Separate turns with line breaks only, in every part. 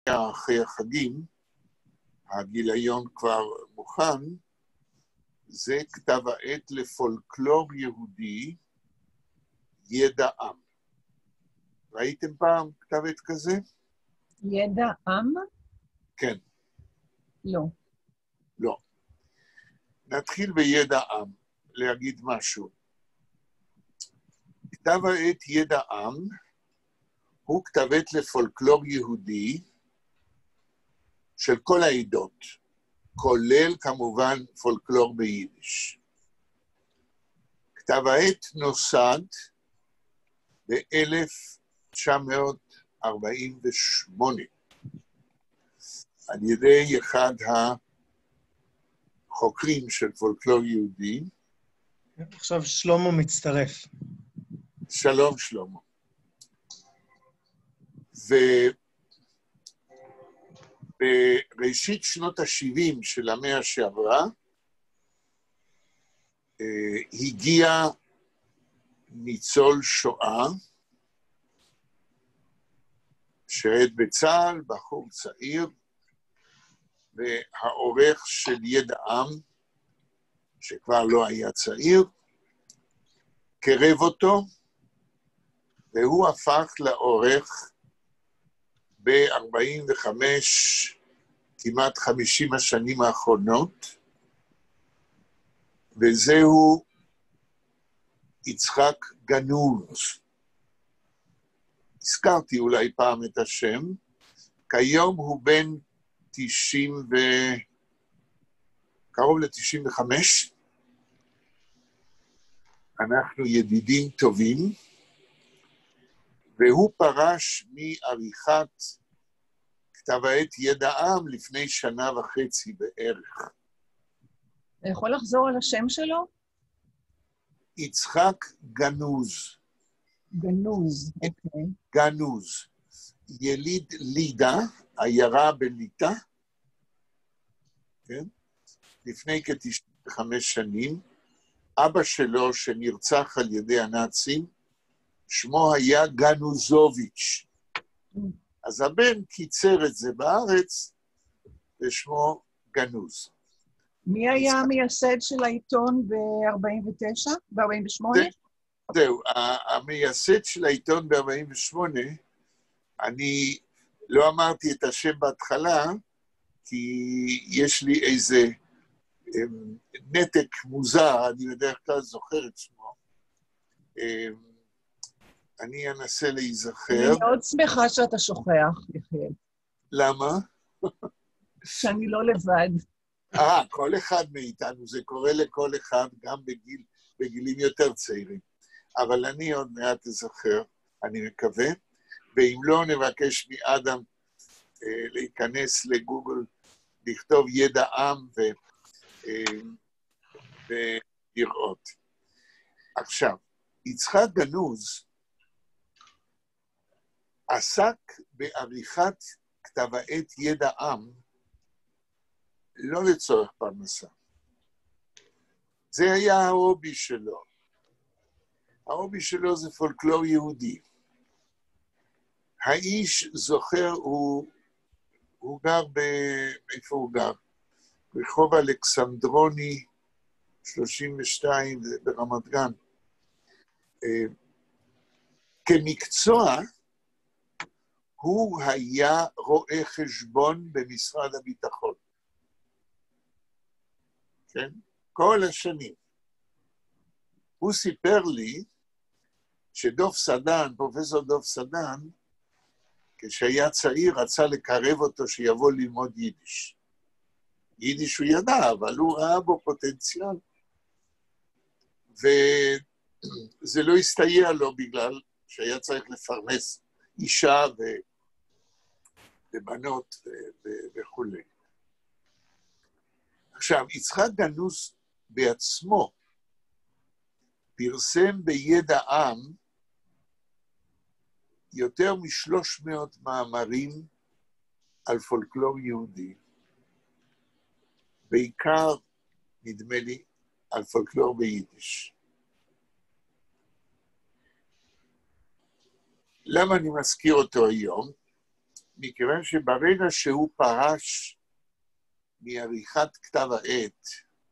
אחרי החגים, הגיליון כבר מוכן, זה כתב העת לפולקלור יהודי, ידע עם. ראיתם פעם כתב עת כזה?
ידע עם?
כן.
לא.
לא. נתחיל בידע עם, להגיד משהו. כתב העת ידע עם הוא כתב עת לפולקלור יהודי של כל העדות, כולל כמובן פולקלור ביידיש. כתב העת נוסד ב-1948 על ידי אחד החוקרים של פולקלור יהודי.
עכשיו שלמה מצטרף.
שלום שלמה. ובראשית שנות ה-70 של המאה שעברה, הגיע ניצול שואה, שירת בצה"ל, בחור צעיר, והעורך של ידע עם, שכבר לא היה צעיר, קרב אותו, והוא הפך לעורך ב-45, כמעט 50 השנים האחרונות, וזהו יצחק גנוז. הזכרתי אולי פעם את השם, כיום הוא בן 90 קרוב ל-95, אנחנו ידידים טובים, והוא פרש מעריכת כתב העת ידע עם לפני 1.5 שנה בערך.
אתה יכול לחזור על השם שלו?
יצחק גנוז.
גנוז, אוקיי.
גנוז. יליד לידה, עיירה בליטא, כן? לפני כ-95 שנים, אבא שלו שנרצח על ידי הנאצים, שמו היה גנוזוביץ'. אז הבן קיצר את זה בארץ, ושמו גנוז.
מי היה המייסד של העיתון ב-49? ב-48?
זהו, המייסד של העיתון ב-48, אני לא אמרתי את השם בהתחלה, כי יש לי איזה נתק מוזר, אני בדרך כלל זוכר את שמו. אני אנסה להיזכר.
אני מאוד שמחה שאתה שוכח, יחיאל.
למה?
שאני לא לבד.
כל אחד מאיתנו, זה קורה לכל אחד, גם בגילים יותר צעירים. אבל אני עוד מעט אזכר, אני מקווה, ואם לא נבקש מאדם להיכנס לגוגל, לכתוב ידע עם ולראות. עכשיו, יצחק גנוז עסק בעריכת כתב העת ידע עם, לא לצורך פרנסה. זה היה ההובי שלו. ההובי שלו זה פולקלור יהודי. האיש זוכר, הוא גר איפה הוא גר? רחוב אלכסנדרוני 32 ברמת גן. כמקצוע, הוא היה רואה חשבון במשרד הביטחון. כן? כל השנים. הוא סיפר לי שדוב סדן, פרופסור דוב סדן, כשהיה צעיר רצה לקרב אותו שיבוא ללמוד יידיש. יידיש הוא ידע, אבל הוא ראה בו פוטנציאל. וזה לא הסתייע לו בגלל שהיה צריך לפרנס אישה ובנות וכו'. עכשיו, יצחק גנוז בעצמו פרסם בידע עם יותר מ-300 מאמרים על פולקלור יהודי. בעיקר, נדמה לי, על פולקלור ביידיש. למה אני מזכיר אותו היום? מכיוון שברגע שהוא פרש מעריכת כתב העת,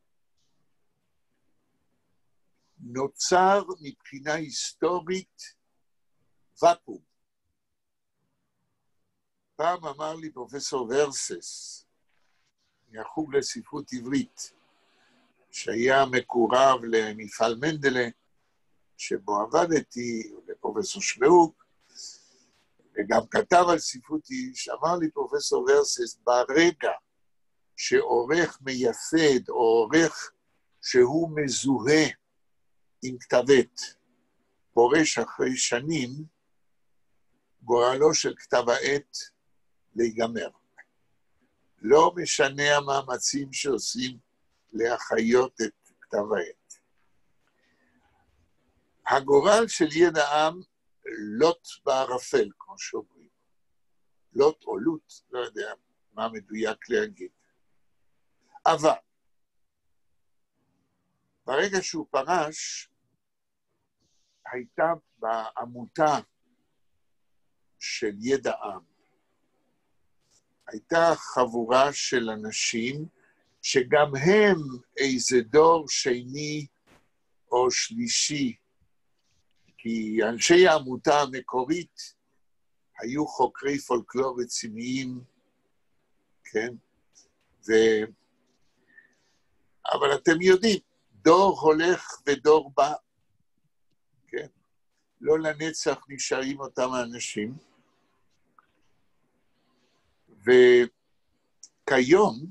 נוצר מבחינה היסטורית ואקום. פעם אמר לי פרופסור ורסס, מהחוג לספרות עברית, שהיה מקורב למפעל מנדלה, שבו עבדתי, לפרופסור שמעוק, וגם כתב על ספרות איש, אמר לי פרופסור ורסס, ברגע שעורך מייסד, או עורך שהוא מזוהה עם כתבת, פורש אחרי שנים, גורלו של כתב העת להיגמר. לא משנה המאמצים שעושים להחיות את כתב העת. הגורל של ידע עם לוט בערפל, כמו שאומרים. לוט או לוט, לא יודע מה מדויק להגיד. אבל, ברגע שהוא פרש, הייתה בעמותה של ידע עם, הייתה חבורה של אנשים שגם הם איזה דור שני או שלישי, כי אנשי העמותה המקורית היו חוקרי פולקלור רציניים, כן? אבל אתם יודעים, דור הולך ודור בא, כן? לא לנצח נשארים אותם האנשים. וכיום,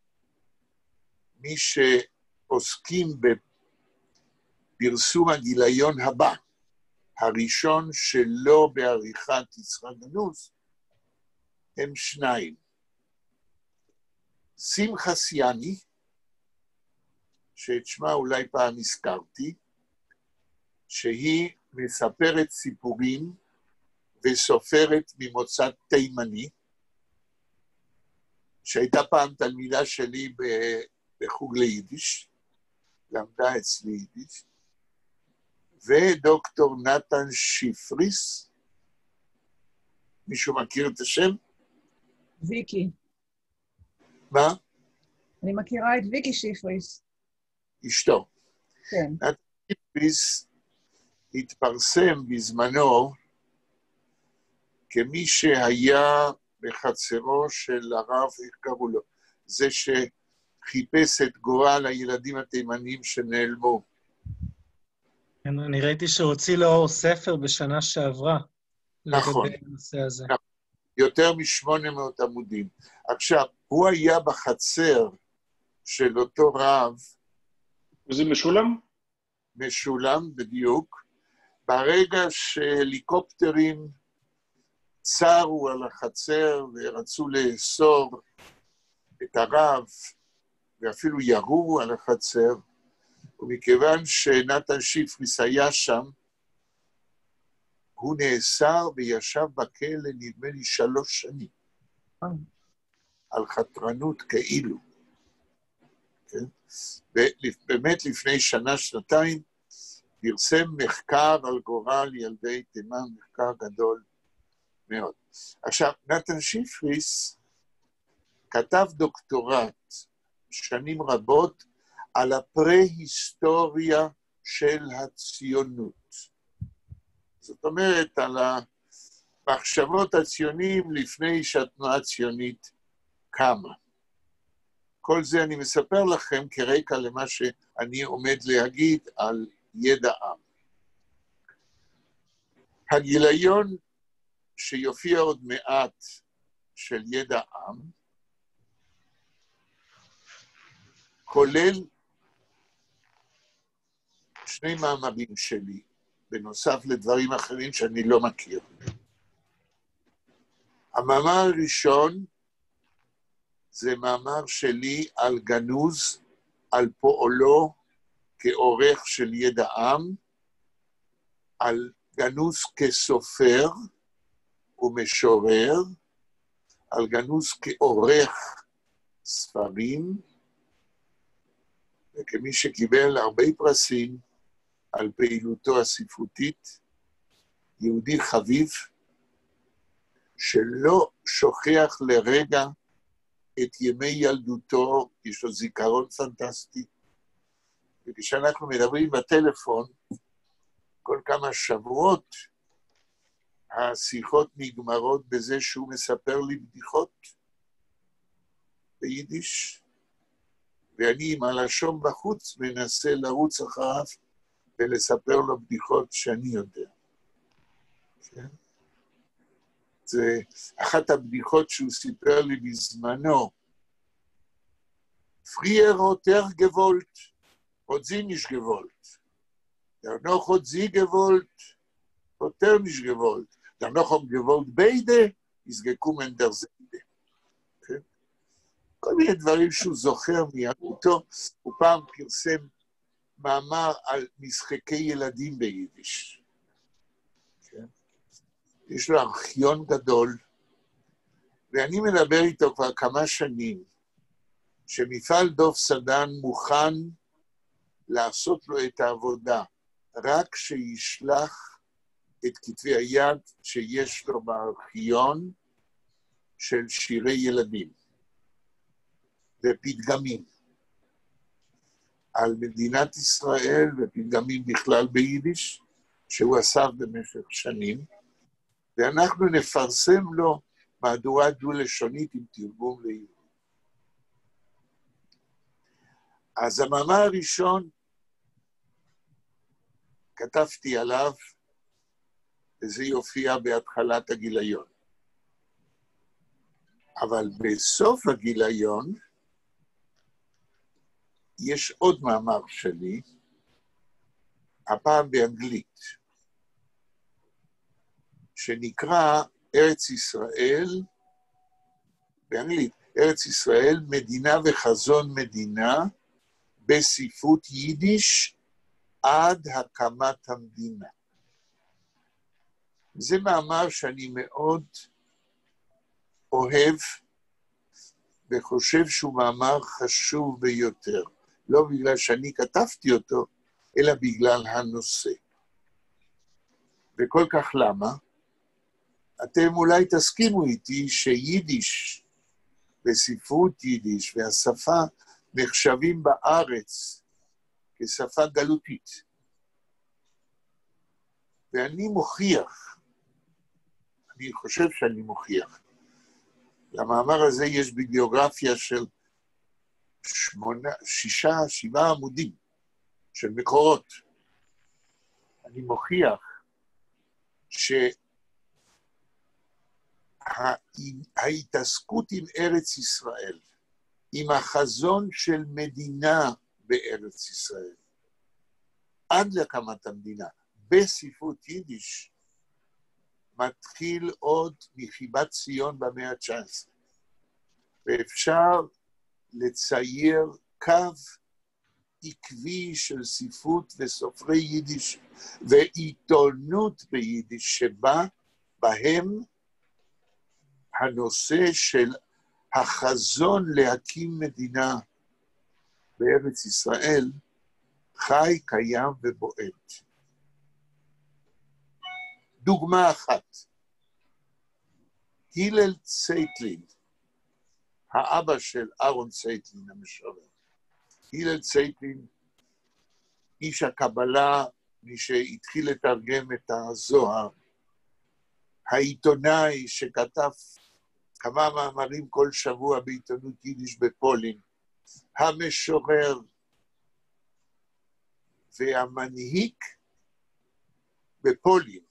מי שעוסקים בפרסום הגיליון הבא, הראשון שלא בעריכת יצחק גנוז, הם שניים. שמחה סיאני, שאת שמה אולי פעם הזכרתי, שהיא מספרת סיפורים וסופרת ממוצא תימני, שהייתה פעם תלמידה שלי בחוג ליידיש, למדה אצלי יידיש, ודוקטור נתן שיפריס, מישהו מכיר את השם?
ויקי.
מה?
אני מכירה את ויקי שיפריס.
אשתו.
כן.
נתן שיפריס התפרסם בזמנו כמי שהיה בחצרו של הרב, איך קראו לו? זה שחיפש את גורל הילדים התימנים שנעלמו.
אני ראיתי שהוא הוציא לאור ספר בשנה שעברה.
נכון.
לגבי הנושא הזה.
יותר מ-800 עמודים. עכשיו, הוא היה בחצר של אותו רב.
וזה משולם?
משולם, בדיוק. ברגע שהליקופטרים צרו על החצר ורצו לאסור את הרב, ואפילו ירו על החצר, ומכיוון שנתן שיפריס היה שם, הוא נאסר וישב בכלא נדמה לי 3 שנים, על חתרנות כאילו. כן? ובאמת לפני שנה, שנתיים, פרסם מחקר על גורל ילדי תימן, מחקר גדול מאוד. עכשיו, נתן שיפריס כתב דוקטורט שנים רבות על הפרה-היסטוריה של הציונות. זאת אומרת, על המחשבות הציונים לפני שהתנועה הציונית קמה. כל זה אני מספר לכם כרקע למה שאני עומד להגיד על ידע עם. הגיליון שיופיע עוד מעט של ידע עם, כולל 2 מאמרים שלי, בנוסף לדברים אחרים שאני לא מכיר. המאמר הראשון זה מאמר שלי על גנוז, על פועלו כעורך של ידע עם, על גנוז כסופר ומשורר, על גנוז כעורך ספרים, וכמי שקיבל הרבה פרסים על פעילותו הספרותית, יהודי חביב, שלא שוכח לרגע את ימי ילדותו, יש לו זיכרון פנטסטי. וכשאנחנו מדברים בטלפון, כל כמה שבועות, השיחות נגמרות בזה שהוא מספר לי בדיחות ביידיש, ואני עם הלשון בחוץ מנסה לרוץ אחריו ולספר לו בדיחות שאני יודע. כן? זה אחת הבדיחות שהוא סיפר לי בזמנו. פריער הותר גוולט, עוד זי ניש גוולט. דרנוך עוד זי גוולט, הותר ניש גוולט. דרנוך עוד גוולט ביידה, יזגקו מן דר זיידה. כן? כל מיני דברים שהוא זוכר מילדותו, הוא פעם פרסם מאמר על משחקי ילדים ביידיש. כן? יש לו ארכיון גדול, ואני מדבר איתו כבר כמה שנים, שמפעל דוב סדן מוכן לעשות לו את העבודה, רק שישלח את כתבי היד שיש לו בארכיון של שירי ילדים ופתגמים על מדינת ישראל ופתגמים בכלל ביידיש, שהוא אסף במשך שנים, ואנחנו נפרסם לו מהדורה דו-לשונית עם תרגום לעברית. אז המאמר הראשון, כתבתי עליו, וזה יופיע בהתחלת הגיליון. אבל בסוף הגיליון, יש עוד מאמר שלי, הפעם באנגלית, שנקרא ארץ ישראל, באנגלית, ארץ ישראל, מדינה וחזון מדינה, בספרות יידיש עד הקמת המדינה. זה מאמר שאני מאוד אוהב וחושב שהוא מאמר חשוב ביותר. לא בגלל שאני כתבתי אותו, אלא בגלל הנושא. וכל כך למה? אתם אולי תסכימו איתי שיידיש וספרות יידיש והשפה נחשבים בארץ כשפה גלותית. ואני מוכיח, אני חושב שאני מוכיח, למאמר הזה יש ביבליוגרפיה של 6-7 עמודים של מקורות. אני מוכיח שההתעסקות עם ארץ ישראל, עם החזון של מדינה בארץ ישראל, עד להקמת המדינה, בספרות יידיש, מתחיל עוד מחיבת ציון במאה ה-19. ואפשר לצייר קו עקבי של ספרות וסופרי יידיש ועיתונות ביידיש, שבה בהם הנושא של החזון להקים מדינה בארץ ישראל חי, קיים ובועט. דוגמה אחת, הלל צייטלין, האבא של אהרון צייטלין המשורר. הלל צייטלין, איש הקבלה, מי שהתחיל לתרגם את הזוהר, העיתונאי שכתב כמה מאמרים כל שבוע בעיתונות יידיש בפולין, המשורר והמנהיג בפולין,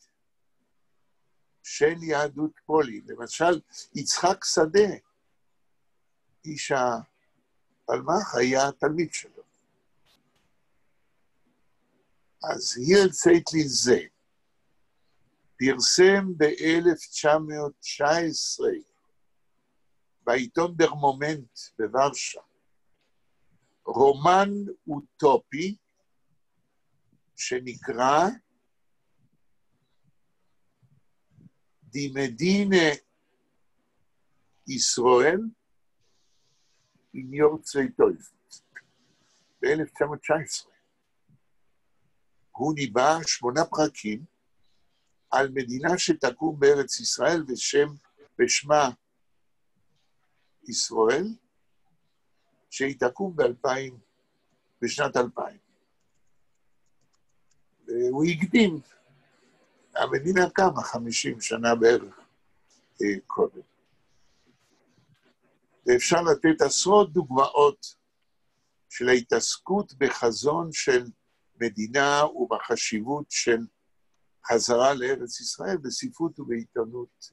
של יהדות פולין. למשל, יצחק שדה, איש הפלמ"ח, היה תלמיד שלו. אז הלל צייטלין זה פרסם ב-1919 בעיתון דר מומנט בוורשה רומן אוטופי שנקרא די מדינה ישראל in your 2000, ב-1919. הוא ניבא 8 פרקים על מדינה שתקום בארץ ישראל בשם בשמה ישראל, שהיא תקום בשנת 2000. והוא הקדים, המדינה קמה 50 שנה בערך קודם. ואפשר לתת עשרות דוגמאות של ההתעסקות בחזון של מדינה ובחשיבות של חזרה לארץ ישראל בספרות ובעיתונות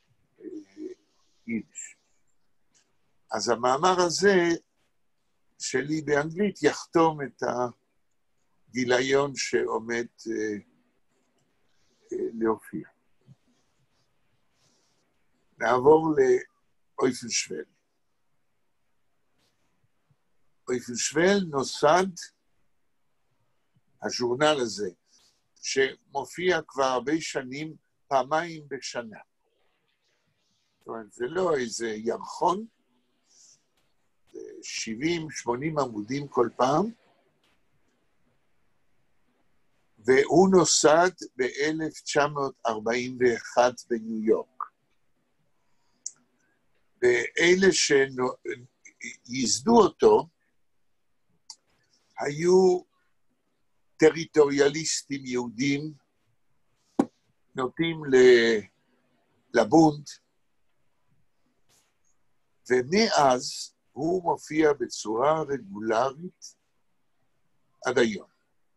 יידיש. אז המאמר הזה שלי באנגלית יחתום את הגיליון שעומד להופיע. נעבור לאויפנשוול. אויפנשוול נוסד הז'ורנל הזה, שמופיע כבר הרבה שנים, פעמיים בשנה. זאת אומרת, זה לא איזה ירחון, זה 70-80 עמודים כל פעם, והוא נוסד ב-1941 בניו יורק. ואלה שיסדו אותו, היו טריטוריאליסטים יהודים, נוטים לבונד, ומאז הוא מופיע בצורה רגולרית עד היום.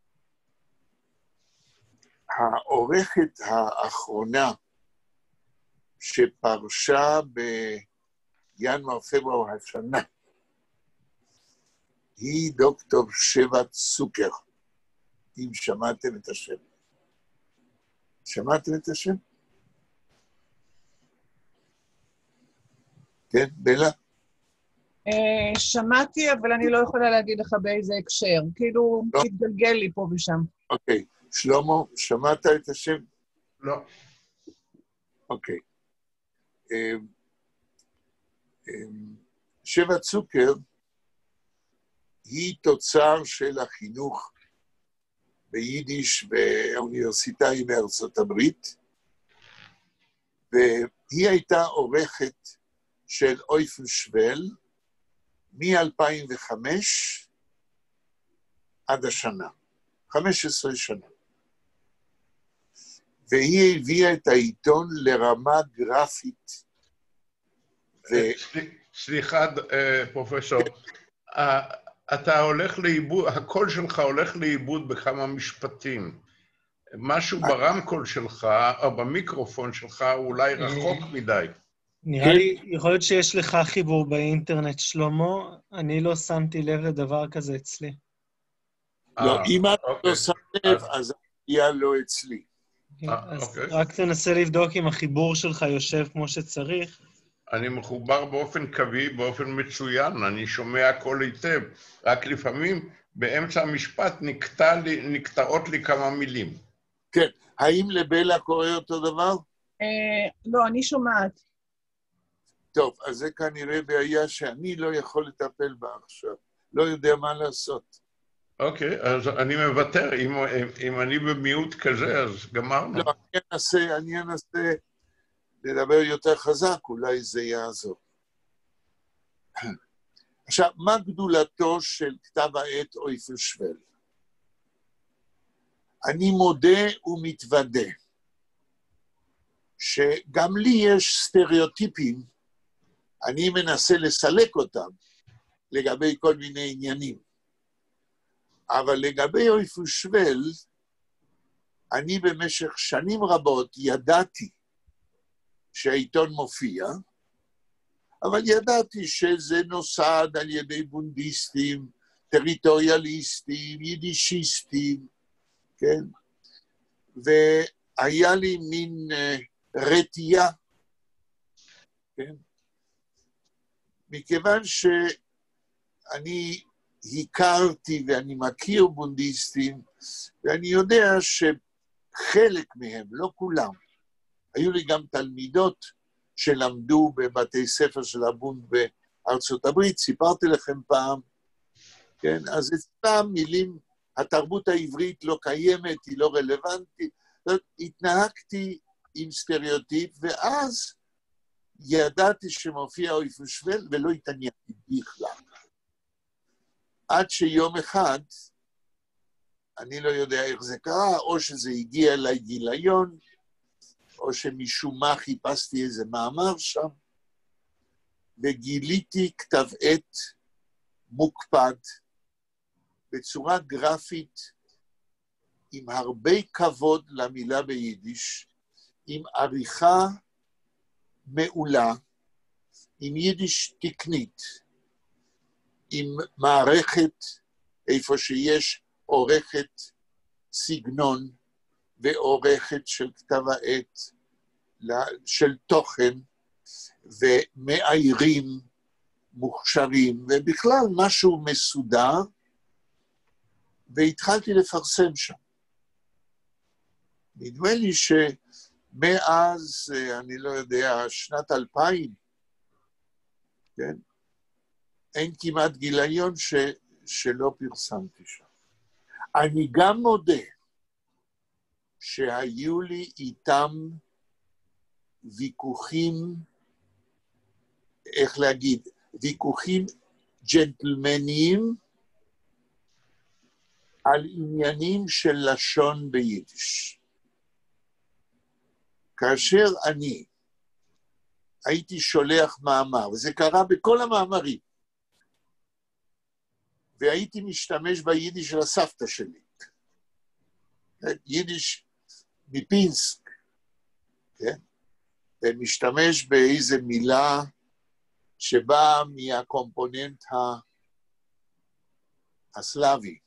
העורכת האחרונה שפרשה בינואר-פברואר השנה, היא דוקטור שווה צוקר, אם שמעתם את השם. שמעתם את השם? כן, בלה?
שמעתי, אבל אני לא יכולה להגיד לך באיזה הקשר. כאילו, התגלגל לי פה ושם.
אוקיי. שלמה, שמעת את השם?
לא.
אוקיי. שווה צוקר היא תוצר של החינוך ביידיש באוניברסיטאי בארצות הברית, והיא הייתה עורכת של אויפנשוול מ-2005 עד השנה, 15 שנה. והיא הביאה את העיתון לרמה גרפית.
סליחה, פרופסור, אתה הולך לאיבוד, הקול שלך הולך לאיבוד בכמה משפטים. משהו ברמקול שלך, או במיקרופון שלך, הוא אולי רחוק מדי.
נראה לי, יכול להיות שיש לך חיבור באינטרנט, שלמה, אני לא שמתי לב לדבר כזה אצלי.
לא, אם את לא שמת לב, אז היה לא אצלי.
אז רק תנסה לבדוק אם החיבור שלך יושב כמו שצריך.
אני מחובר באופן קווי, באופן מצוין, אני שומע הכל היטב, רק לפעמים באמצע המשפט נקטעות לי כמה מילים.
כן, האם לבלה קורה אותו דבר?
לא, אני שומעת.
טוב, אז זה כנראה בעיה שאני לא יכול לטפל בה עכשיו, לא יודע מה לעשות.
אוקיי, אז אני מוותר, אם אני במיעוט כזה, אז גמרנו.
לא, אני אנסה לדבר יותר חזק, אולי זה יעזור. עכשיו, מה גדולתו של כתב העת אויפנשוול? אני מודה ומתוודה שגם לי יש סטריאוטיפים, אני מנסה לסלק אותם לגבי כל מיני עניינים. אבל לגבי אויפנשוול, אני במשך שנים רבות ידעתי שהעיתון מופיע, אבל ידעתי שזה נוסד על ידי בונדיסטים, טריטוריאליסטים, יידישיסטים, כן? והיה לי מין רתיעה, כן? מכיוון שאני הכרתי ואני מכיר בונדיסטים, ואני יודע שחלק מהם, לא כולם, היו לי גם תלמידות שלמדו בבתי ספר של הבונד בארצות הברית, סיפרתי לכם פעם, כן? אז אצלם מילים, התרבות העברית לא קיימת, היא לא רלוונטית, התנהגתי עם סטריאוטיפ, ואז ידעתי שמופיע אויפנשוויל ולא התעניינתי בכלל. עד שיום אחד, אני לא יודע איך זה קרה, או שזה הגיע אליי גיליון, או שמשום מה חיפשתי איזה מאמר שם, וגיליתי כתב עת מוקפד, בצורה גרפית, עם הרבה כבוד למילה ביידיש, עם עריכה מעולה, עם יידיש תקנית, עם מערכת איפה שיש עורכת סגנון ועורכת של כתב העת, של תוכן, ומאיירים מוכשרים, ובכלל משהו מסודר, והתחלתי לפרסם שם. נדמה לי שמאז, אני לא יודע, שנת 2000, כן? אין כמעט גיליון שלא פרסמתי שם. אני גם מודה שהיו לי איתם ויכוחים, איך להגיד, ויכוחים ג'נטלמניים על עניינים של לשון ביידיש. כאשר אני הייתי שולח מאמר, וזה קרה בכל המאמרים, והייתי משתמש ביידיש של הסבתא שלי, יידיש מפינסק, כן? ומשתמש באיזה מילה שבאה מהקומפוננט הסלאבי.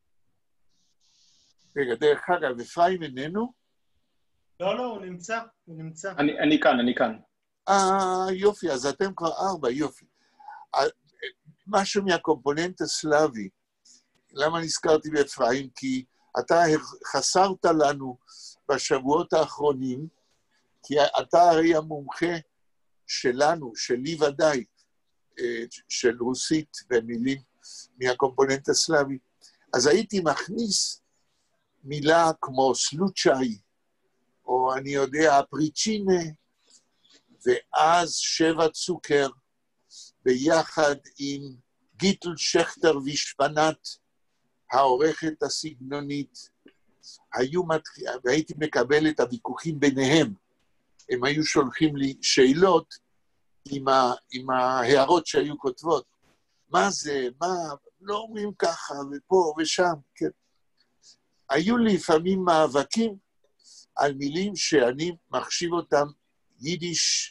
רגע, דרך אגב, אפרים איננו?
לא, הוא נמצא.
אני כאן.
יופי, אז אתם כבר 4, יופי. משהו מהקומפוננט הסלאבי. למה נזכרתי באפרים? כי אתה חסרת לנו בשבועות האחרונים, כי אתה הרי המומחה שלנו, שלי ודאי, של רוסית ומילים מהקומפוננט הסלאבי. אז הייתי מכניס מילה כמו סלוצ'אי, או אני יודע, פריצ'ינה, ואז 7 צוקר, ביחד עם גיטל שכטר וישפנת, העורכת הסגנונית, והייתי מקבל את הוויכוחים ביניהם. הם היו שולחים לי שאלות עם ההערות שהיו כותבות. מה זה, מה, לא אומרים ככה, ופה ושם, כן. היו לי לפעמים מאבקים על מילים שאני מחשיב אותם יידיש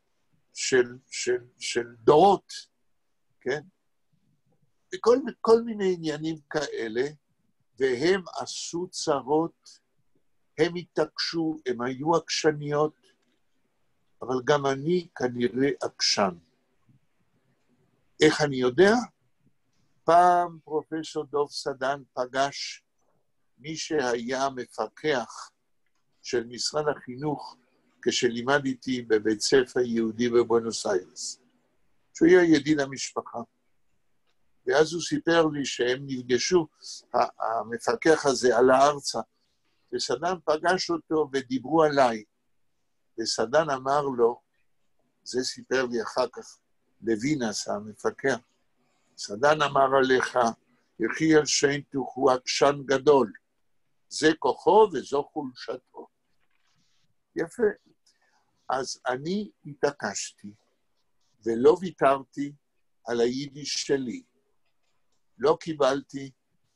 של דורות, כן? וכל מיני עניינים כאלה, והם עשו צרות, הם התעקשו, הם היו עקשניות, אבל גם אני כנראה עקשן. איך אני יודע? פעם פרופסור דוב סדן פגש מי שהיה מפקח של משרד החינוך כשלימד איתי בבית ספר יהודי בבונוס איירס, שהוא היה ידיד המשפחה. ואז הוא סיפר לי שהם נפגשו, המפקח הזה עלה ארצה, וסדן פגש אותו ודיברו עליי, וסדן אמר לו, זה סיפר לי אחר כך, לוינס המפקח, סדן אמר עליך, יחיאל שיינטוך הוא עקשן גדול, זה כוחו וזו חולשתו. יפה. אז אני התעקשתי, ולא ויתרתי על היידיש שלי. לא קיבלתי,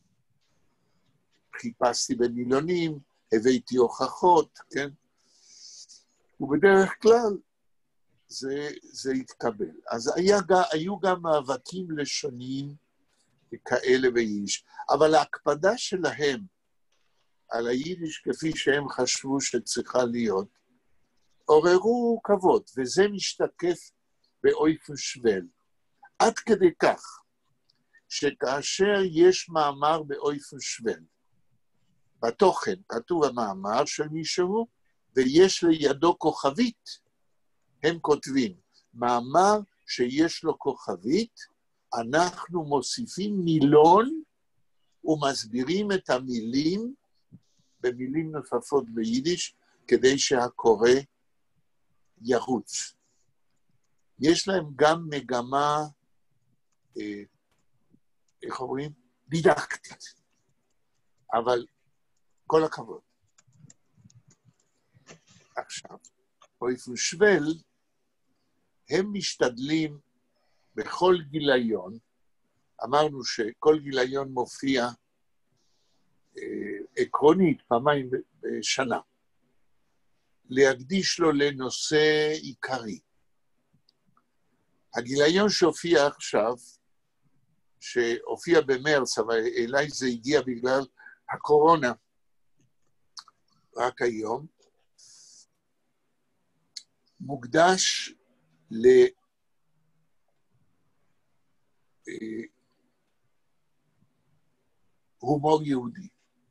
חיפשתי במילונים, הבאתי הוכחות, כן? ובדרך כלל זה התקבל. אז היו גם מאבקים לשוניים כאלה ביידיש, אבל ההקפדה שלהם על היידיש כפי שהם חשבו שצריכה להיות, עוררו כבוד, וזה משתקף באויפנשוויל. עד כדי כך, שכאשר יש מאמר באויפנשוויל, בתוכן כתוב המאמר של מישהו, ויש לידו כוכבית, הם כותבים, מאמר שיש לו כוכבית, אנחנו מוסיפים מילון, ומסבירים את המילים, במילים נוספות ביידיש, כדי שהקורא ירוץ. יש להם גם מגמה, איך אומרים? דידקטית. אבל כל הכבוד. עכשיו, אויפנשוויל, הם משתדלים בכל גיליון, אמרנו שכל גיליון מופיע עקרונית פעמיים בשנה, להקדיש לו לנושא עיקרי. הגיליון שהופיע עכשיו, שהופיע במרץ, אבל אליי זה הגיע בגלל הקורונה, רק היום, מוקדש להומור יהודי.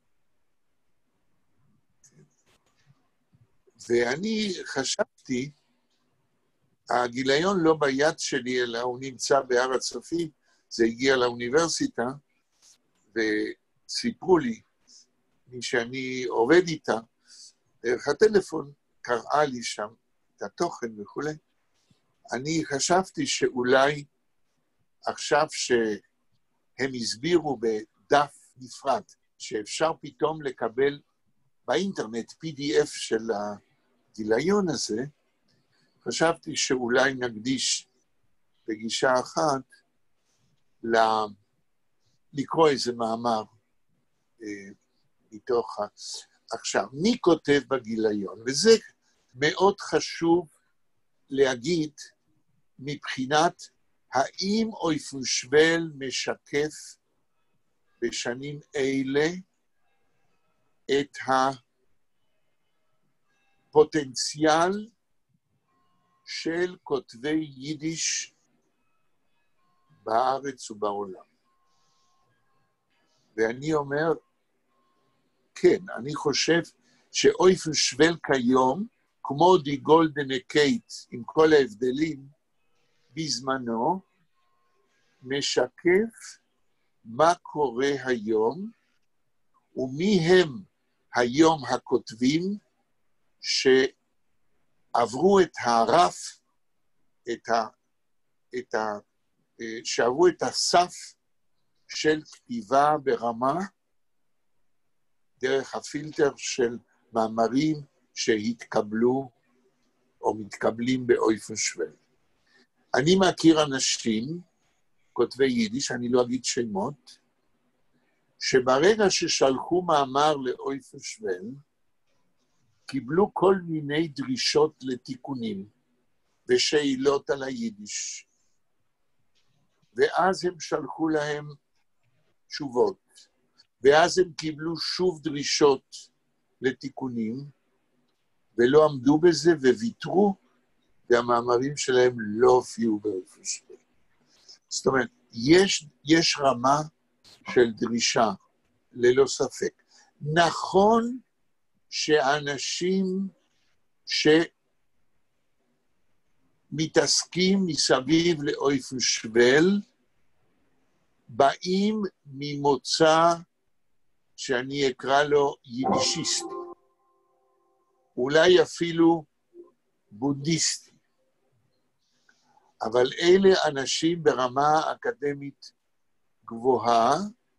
ואני חשבתי, הגיליון לא ביד שלי, אלא הוא נמצא בהר הצופים, זה הגיע לאוניברסיטה, וסיפרו לי, מי שאני עובד איתה, דרך הטלפון, קראה לי שם את התוכן וכו'. אני חשבתי שאולי עכשיו שהם הסבירו בדף נפרד, שאפשר פתאום לקבל באינטרנט PDF של הגיליון הזה, חשבתי שאולי נקדיש בגישה אחת לקרוא איזה מאמר מתוך עכשיו, מי כותב בגיליון? וזה מאוד חשוב להגיד מבחינת האם אויפנשוויל משקף בשנים אלה את הפוטנציאל של כותבי יידיש בארץ ובעולם. ואני אומר, כן, אני חושב שאויפנשוויל כיום, כמו די גולדנה קייט, עם כל ההבדלים, בזמנו, משקף מה קורה היום, ומי הם היום הכותבים שעברו את הרף, שעברו את הסף של כתיבה ברמה, דרך הפילטר של מאמרים שהתקבלו או מתקבלים באויפנשוויל. אני מכיר אנשים, כותבי יידיש, אני לא אגיד שמות, שברגע ששלחו מאמר לאויפנשוויל, קיבלו כל מיני דרישות לתיקונים ושאלות על היידיש. ואז הם שלחו להם תשובות, ואז הם קיבלו שוב דרישות לתיקונים, ולא עמדו בזה וויתרו, והמאמרים שלהם לא הופיעו באויפנשוויל. זאת אומרת, יש רמה של דרישה, ללא ספק. נכון שאנשים שמתעסקים מסביב לאויפנשוויל, באים ממוצא שאני אקרא לו יידישיסטי, אולי אפילו בודהיסטי, אבל אלה אנשים ברמה אקדמית גבוהה,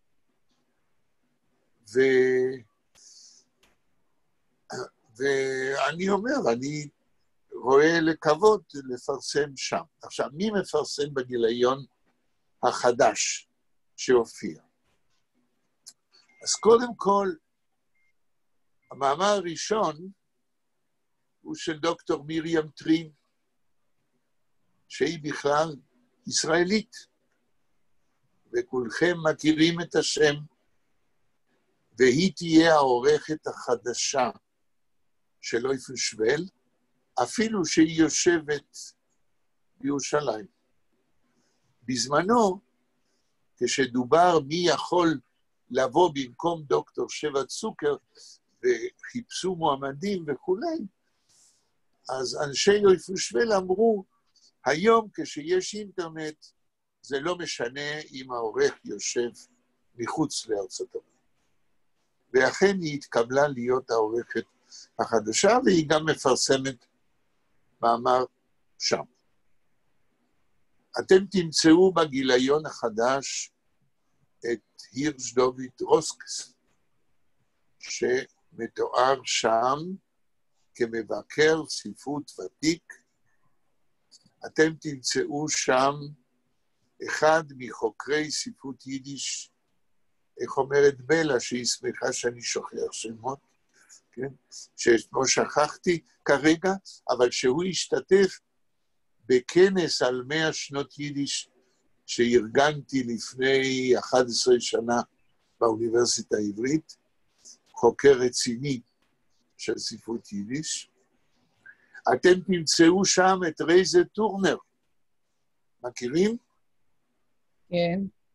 ואני אומר, אני רואה לכבוד לפרסם שם. עכשיו, מי מפרסם בגיליון החדש שהופיע? אז קודם כל, המאמר הראשון הוא של דוקטור מרים טרים, שהיא בכלל ישראלית, וכולכם מכירים את השם, והיא תהיה העורכת החדשה של אויפנשוויל, אפילו שהיא יושבת בירושלים. בזמנו, כשדובר מי יכול לבוא במקום דוקטור שבע צוקר, וחיפשו מועמדים וכולי, אז אנשי אויפנשוויל אמרו, היום כשיש אינטרנט, זה לא משנה אם העורך יושב מחוץ לארצות הברית. ואכן היא התקבלה להיות העורכת החדשה, והיא גם מפרסמת מאמר שם. אתם תמצאו בגיליון החדש את הירש דוד רוסקס, שמתואר שם כמבקר ספרות ותיק. אתם תמצאו שם אחד מחוקרי ספרות יידיש, איך אומרת בלה, שהיא שמחה שאני שוכח שמות, כן? ששמו שכחתי כרגע, אבל שהוא השתתף בכנס על 100 שנות יידיש שארגנתי לפני 11 שנה באוניברסיטה העברית, חוקר רציני של ספרות יידיש. אתם תמצאו שם את רייזה טורנר. מכירים?
כן.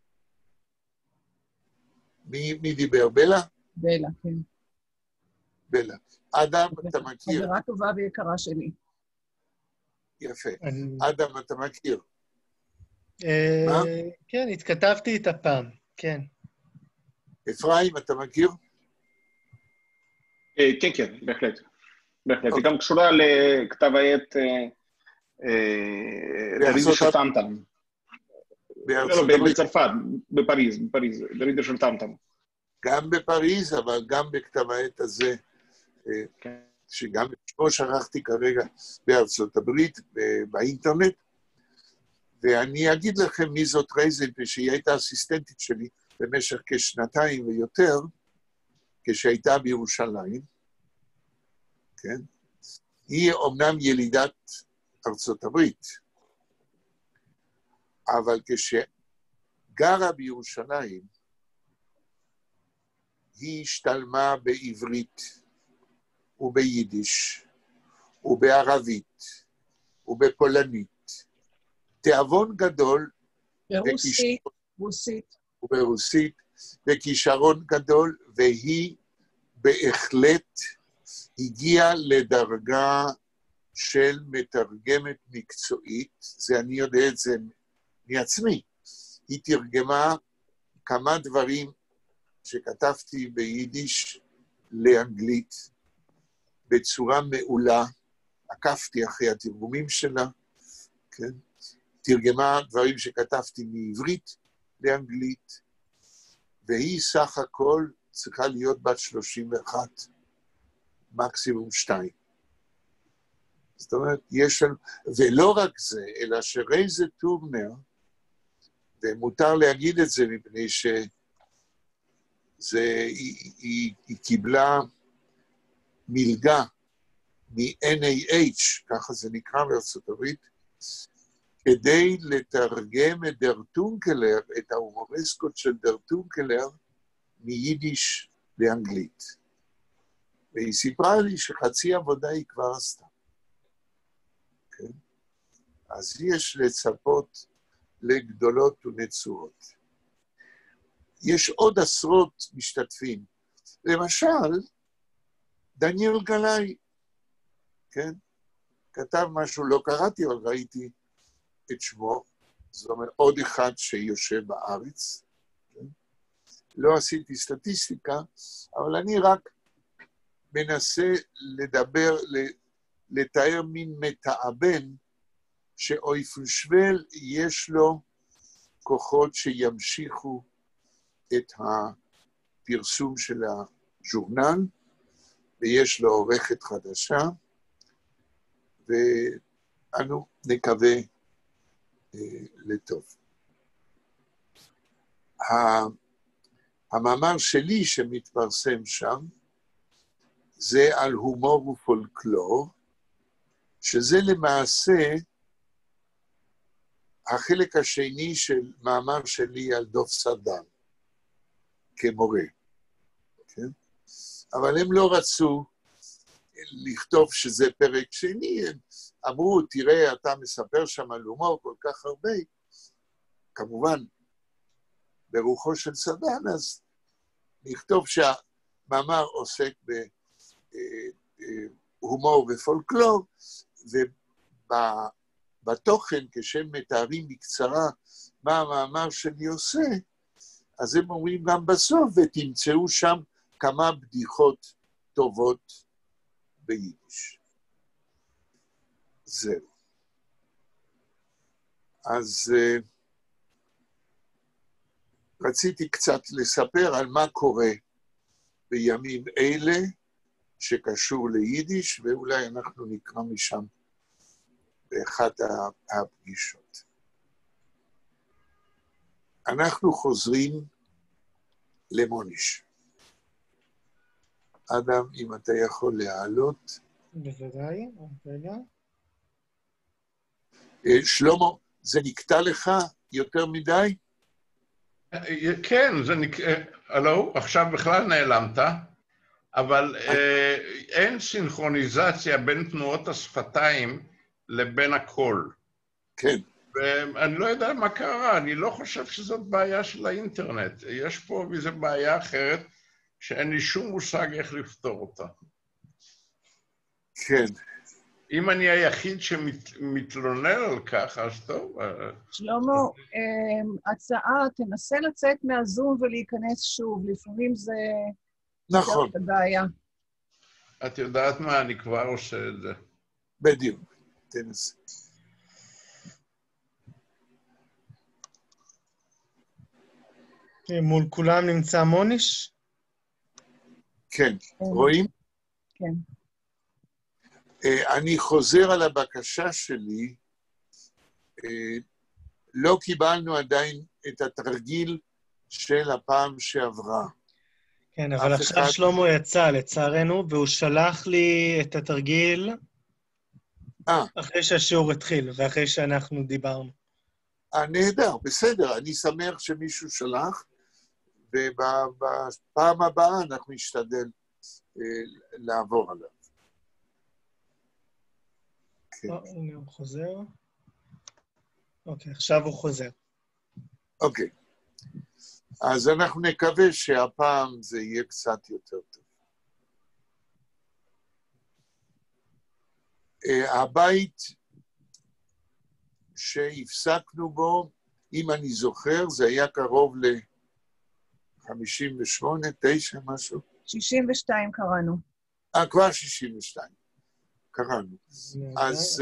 מי דיבר? בלה?
בלה, כן.
בלה. אדם, אתה מכיר?
חברה טובה ויקרה שלי.
יפה. אדם, אתה מכיר?
מה? כן, התכתבתי איתה פעם, כן.
אפרים, אתה מכיר?
כן, כן, בהחלט. בהחלט. היא גם קשורה לכתב העת דרידר של טמטם. לא, בצרפת, בפריז, דרידר של טמטם.
גם בפריז, אבל גם בכתב העת הזה, שגם שמו שכחתי כרגע בארצות הברית, באינטרנט, ואני אגיד לכם מי זאת רייזן, שהיא הייתה אסיסטנטית שלי במשך כשנתיים ויותר, כשהייתה בירושלים, כן? היא אומנם ילידת ארצות הברית, אבל כשגרה בירושלים, היא השתלמה בעברית וביידיש ובערבית ובפולנית. תיאבון גדול וברוסית וכישרון גדול, והיא בהחלט הגיעה לדרגה של מתרגמת מקצועית. זה אני יודע את זה מעצמי. היא תרגמה כמה דברים שכתבתי ביידיש לאנגלית בצורה מעולה. עקפתי אחרי התרגומים שלה, כן? תרגמה דברים שכתבתי מעברית לאנגלית, והיא סך הכל צריכה להיות בת 31, מקסימום 2. זאת אומרת, יש לנו, ולא רק זה, אלא שרייזה טורנר, ומותר להגיד את זה מפני היא קיבלה מלגה מ-NAH, ככה זה נקרא בארצות הברית, כדי לתרגם את דר טונקלר, את ההומורסקות של דר טונקלר, מיידיש לאנגלית. והיא סיפרה לי שחצי עבודה היא כבר עשתה. כן? אז יש לצפות לגדולות ונצורות. יש עוד עשרות משתתפים. למשל, דניאל גלאי, כן? כתב משהו, לא קראתי, אבל ראיתי את שמו. זאת אומרת, עוד אחד שיושב בארץ. כן? לא עשיתי סטטיסטיקה, אבל אני רק מנסה לתאר מין מתאבן, שאויפנשוול יש לו כוחות שימשיכו את הפרסום של הז'ורנל, ויש לו עורכת חדשה, ואנו נקווה לטוב. המאמר שלי שמתפרסם שם, זה על הומור ופולקלור, שזה למעשה החלק השני של מאמר שלי על דוב סדן, כמורה. כן? אבל הם לא רצו לכתוב שזה פרק שני, הם אמרו, תראה, אתה מספר שם על הומור כל כך הרבה, כמובן, ברוחו של סדן, אז נכתוב שהמאמר עוסק בהומור ופולקלור, ובתוכן, כשהם מתארים בקצרה מה המאמר שלי עושה, אז הם אומרים גם בסוף, ותמצאו שם כמה בדיחות טובות ביידיש. זהו. אז רציתי קצת לספר על מה קורה בימים אלה שקשור ליידיש, ואולי אנחנו נקרא משם באחת הפגישות. אנחנו חוזרים למוניש. אדם, אם אתה יכול להעלות.
בוודאי, רגע.
שלמה, זה נקטע לך יותר מדי?
כן, הלו, עכשיו בכלל נעלמת, אבל אין סינכרוניזציה בין תנועות השפתיים לבין הקול.
כן.
ואני לא יודע מה קרה, אני לא חושב שזאת בעיה של האינטרנט. יש פה איזו בעיה אחרת שאין לי שום מושג איך לפתור אותה.
כן.
אם אני היחיד שמתלונן על כך, אז טוב.
שלמה, הצעה, תנסה לצאת מהזום ולהיכנס שוב. לפעמים זה...
נכון.
זה בעיה.
את יודעת מה? אני כבר עושה את זה.
בדיוק. תנסה.
מול כולם נמצא מוניש?
כן. רואים?
כן.
אני חוזר על הבקשה שלי. לא קיבלנו עדיין את התרגיל של הפעם שעברה.
כן, אבל עכשיו שלמה יצא, לצערנו, והוא שלח לי את התרגיל אחרי שהשיעור התחיל, ואחרי שאנחנו דיברנו.
נהדר, בסדר, אני שמח שמישהו שלח, ובפעם הבאה אנחנו נשתדל לעבור עליו.
הנה הוא חוזר. אוקיי, עכשיו הוא חוזר.
אוקיי. אז אנחנו נקווה שהפעם זה יהיה קצת יותר טוב. הבית שהפסקנו בו, אם אני זוכר, זה היה קרוב ל-58, 9, משהו?
62 קראנו.
כבר 62. קראנו. אז,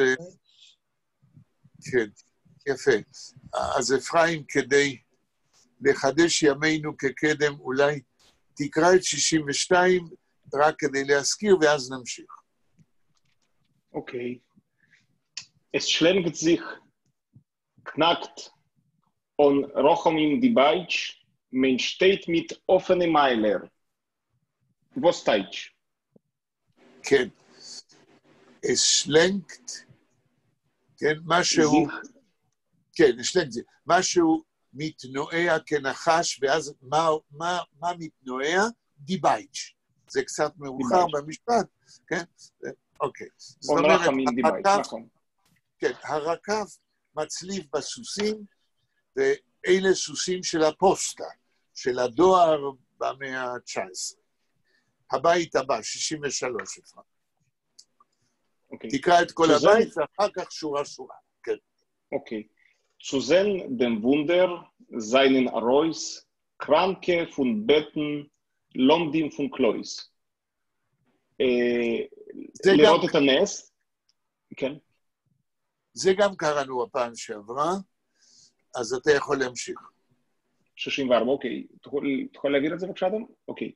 כן, יפה. אז אפרים, כדי לחדש ימינו כקדם, אולי תקרא את 62, רק כדי להזכיר, ואז נמשיך.
Okay. Es schlägt sich knackt und rochen ihm die Beitsch, man steht mit offenen Meiler. Wo steht?
כן. Es schlägt, כן, משהו, כן, es schlägt sich, משהו מתנועע כנחש, ואז מה מתנועע? די בייץ'. זה קצת מאוחר במשפט, כן? אוקיי. זאת אומרת, כן, הרקב מצליף בסוסים, ואלה סוסים של הפוסטה, של הדואר במאה ה-19. הבית הבא, 63 אפשר. תקרא את כל הבית, ואחר כך שורה. כן.
אוקיי. Zu sehen dem Wunder seinen Arois, Kranke von Betten, Lomdim von Klois. לראות את הנס, כן.
זה גם קראנו הפעם שעברה, אז אתה יכול להמשיך.
64, אוקיי. תוכל להעביר את זה בבקשה, אדם? אוקיי.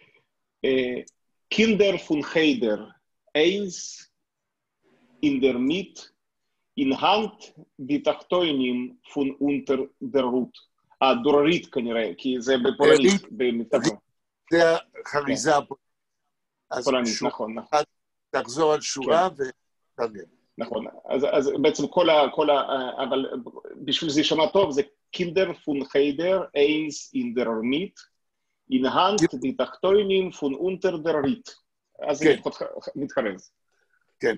Kinder von Heider, eins in der Mitte, in Hand die Tachtoinim von unter der Rut. דוררית כנראה, כי זה בפולנית, במבטחו.
זה החריזה הפולנית.
פולנית, נכון.
תחזור על שורה ותרגם.
נכון, אז בעצם אבל בשביל זה יישמע טוב, זה Kinder von Heider, eins in der Mitte, in Hand die Tachtoinim von unter der Rit. אז זה מתחרז.
כן.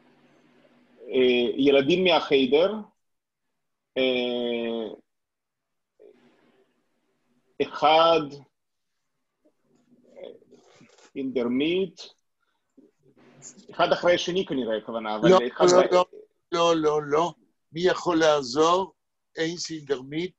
ילדים מהחיידר, אחד, אינדרמית, אחד אחרי השני כנראה, הכוונה, אבל אחד...
לא. מי יכול לעזור? אינס אינדרמית.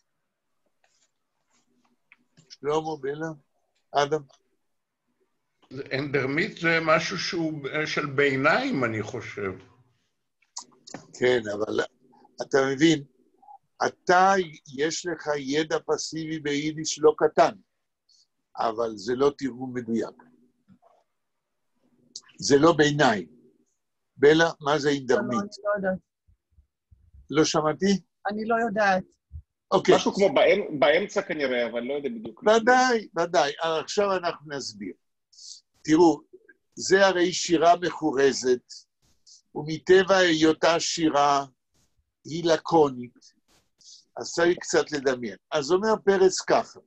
שלמה, בלה, אדם.
אינדרמית זה משהו שהוא של ביניים, אני חושב.
כן, אבל אתה מבין, אתה, יש לך ידע פסיבי ביידיש לא קטן, אבל זה לא תרגום מדויק. זה לא ביניים. בלה, מה זה אינדרמית?
אני לא יודעת.
לא שמעתי?
אני לא יודעת.
אוקיי.
משהו כמו באמצע כנראה, אבל לא יודע בדיוק.
ודאי, ודאי. עכשיו אנחנו נסביר. תראו, זה הרי שירה מחורזת, ומטבע היותה שירה היא לקונית. אז צריך קצת לדמיין. אז אומר פרץ ככה,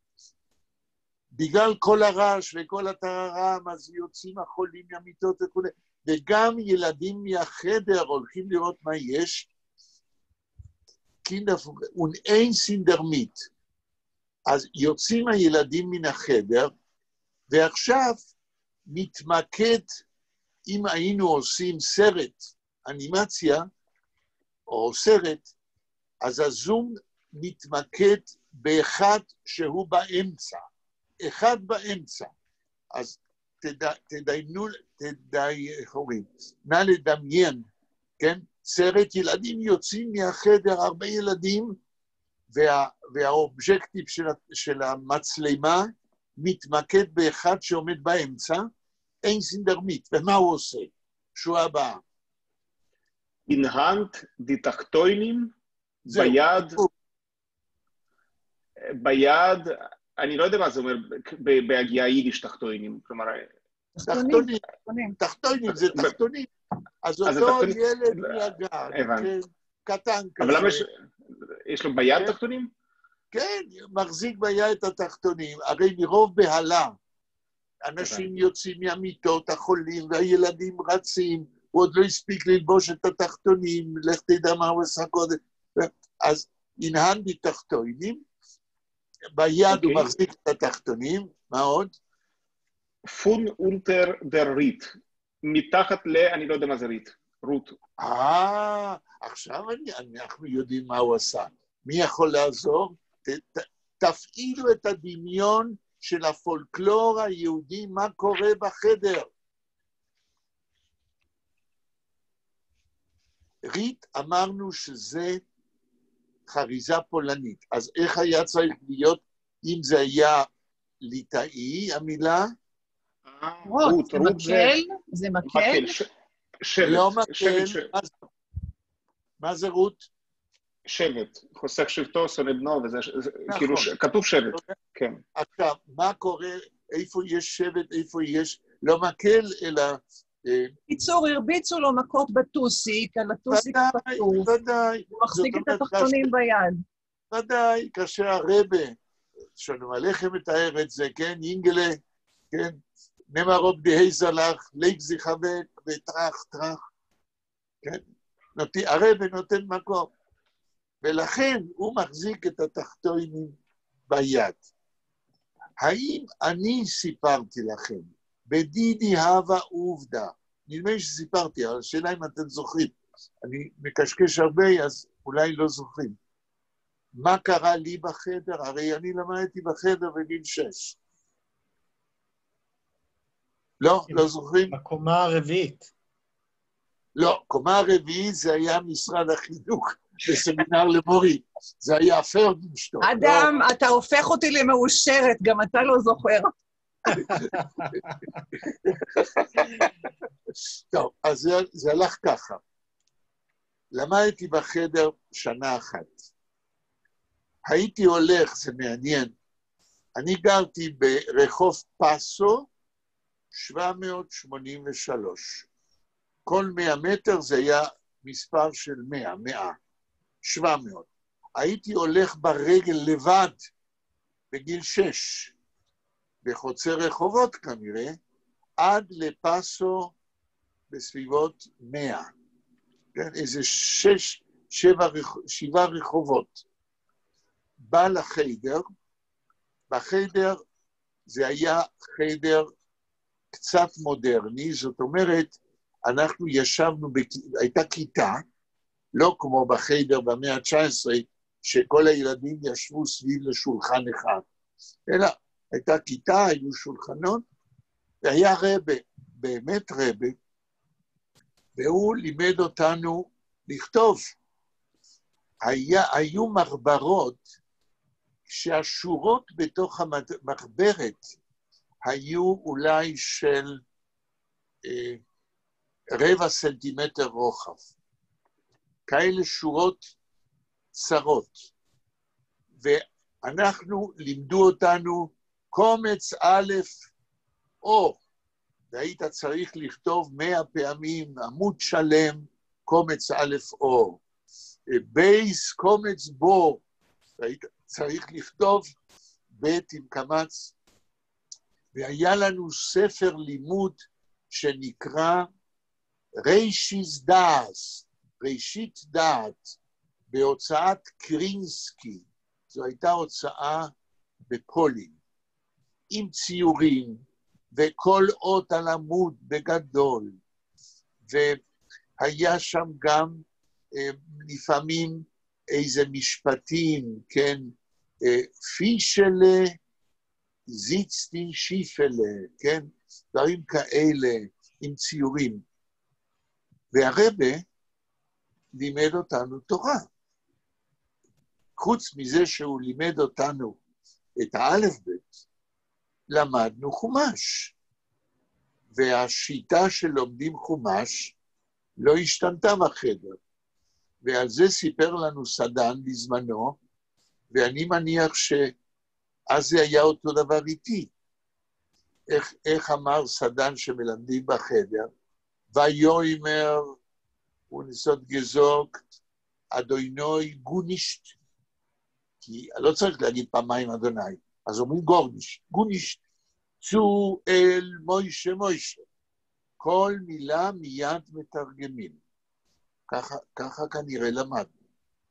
בגלל כל הרעש וכל הטררם, אז יוצאים החולים מהמיטות וכו', וגם ילדים מהחדר הולכים לראות מה יש, אין סינדרמית. אז יוצאים הילדים מן החדר, ועכשיו מתמקד, אם היינו עושים סרט, אנימציה, או סרט, אז הזום מתמקד באחד שהוא באמצע. אחד באמצע. אז נא לדמיין, כן? סרט ילדים יוצאים מהחדר, הרבה ילדים, והאובג'קטיב של המצלמה מתמקד באחד שעומד באמצע, אין סינדרמית. ומה הוא עושה? שורה הבאה.
אינהנט דיטקטוינים ביד, אני לא יודע מה זה אומר בהגיעה יידיש תחתוינים, כלומר...
תחתוינים, זה תחתונים. אז אותו ילד מהגן, קטן כזה.
אבל למה יש לו ביד תחתונים?
כן, מחזיק ביד את התחתונים, הרי מרוב בהלה, אנשים יוצאים מהמיטות, החולים והילדים רצים, הוא עוד לא הספיק ללבוש את התחתונים, לך תדע מה הוא עשה קודם. אז אינהנדי תחתונים, ביד הוא מחזיק את התחתונים, מה עוד?
פון אונטר דר ריט, מתחת אני לא יודע מה זה ריט, רוט.
עכשיו אנחנו יודעים מה הוא עשה. מי יכול לעזור? תפעילו את הדמיון של הפולקלור היהודי, מה קורה בחדר. ריט אמרנו שזה חריזה פולנית, אז איך היה צריך להיות אם זה היה ליטאי, המילה?
רוט, זה מקל?
שבט.
לא מקל, מה זה רוט?
שבט, חוסך שבטו, שונא בנו, וזה כאילו כתוב שבט, כן.
עכשיו, מה קורה, איפה יש שבט, איפה יש, לא מקל, אלא...
קיצור, הרביצו לו מכות בטוסיק, על הטוסיק פתוף.
ודאי.
הוא מחזיק את התחתונים ביד.
ודאי, כאשר הרבה, שלום עליכם מתאר את זה, כן, אינגלה, כן, נמרוב דהי זלח, ליק זיחבק, וטרח, טרח, כן, הרבה נותן מקום. ולכן הוא מחזיק את התחתונים ביד. האם אני סיפרתי לכם, בדידי הווה עובדה, נדמה לי שסיפרתי, אבל השאלה אם אתם זוכרים, אני מקשקש הרבה, אז אולי לא זוכרים. מה קרה לי בחדר? הרי אני למדתי בחדר בגיל 6. לא, לא זוכרים?
בקומה הרביעית.
לא, קומה הרביעית זה היה משרד החינוך. בסמינר למורי, זה היה פרדנשטוק.
אדם, אתה הופך אותי למאושרת, גם אתה לא זוכר.
טוב, אז זה הלך ככה. למדתי בחדר שנה אחת. הייתי הולך, זה מעניין, אני גרתי ברחוב פאסו, 783. כל 100 מטר זה היה מספר של 100, 700. הייתי הולך ברגל לבד, בגיל 6, בחוצה רחובות כנראה, עד לפאסו בסביבות 100. כן, איזה 7 רחובות. בא לחדר, בחדר זה היה חדר קצת מודרני, זאת אומרת, אנחנו ישבנו, הייתה כיתה, לא כמו בחדר במאה ה-19, שכל הילדים ישבו סביב לשולחן אחד, אלא הייתה כיתה, היו שולחנות, והיה רבה, באמת רבה, והוא לימד אותנו לכתוב. היו מחברות שהשורות בתוך המחברת היו אולי של רבע סנטימטר רוחב. כאלה שורות צרות. ואנחנו לימדו אותנו קומץ א' או, והיית צריך לכתוב 100 פעמים עמוד שלם קומץ א' או. בייס קומץ בו, והיית צריך לכתוב ב' עם קמץ. והיה לנו ספר לימוד שנקרא ראשית דעת, בהוצאת קרינסקי. זו הייתה הוצאה בפולין, עם ציורים, וכל אות על עמוד בגדול. והיה שם גם לפעמים איזה משפטים, כן, פישלה, זיצטין שיפלה, כן, דברים כאלה עם ציורים. והרבא לימד אותנו תורה. חוץ מזה שהוא לימד אותנו את האלף בית, למדנו חומש. והשיטה שלומדים חומש לא השתנתה בחדר. ועל זה סיפר לנו סדן בזמנו, ואני מניח שאז זה היה אותו דבר איתי. איך אמר סדן שמלמדים בחדר? ויאמר ונסות גזוקט, אדוני גונישט, כי לא צריך להגיד פעמיים אדוני, אז אומרים גורנישט, גונישט, צו אל מוישה מוישה. כל מילה מיד מתרגמים. ככה כנראה למדנו.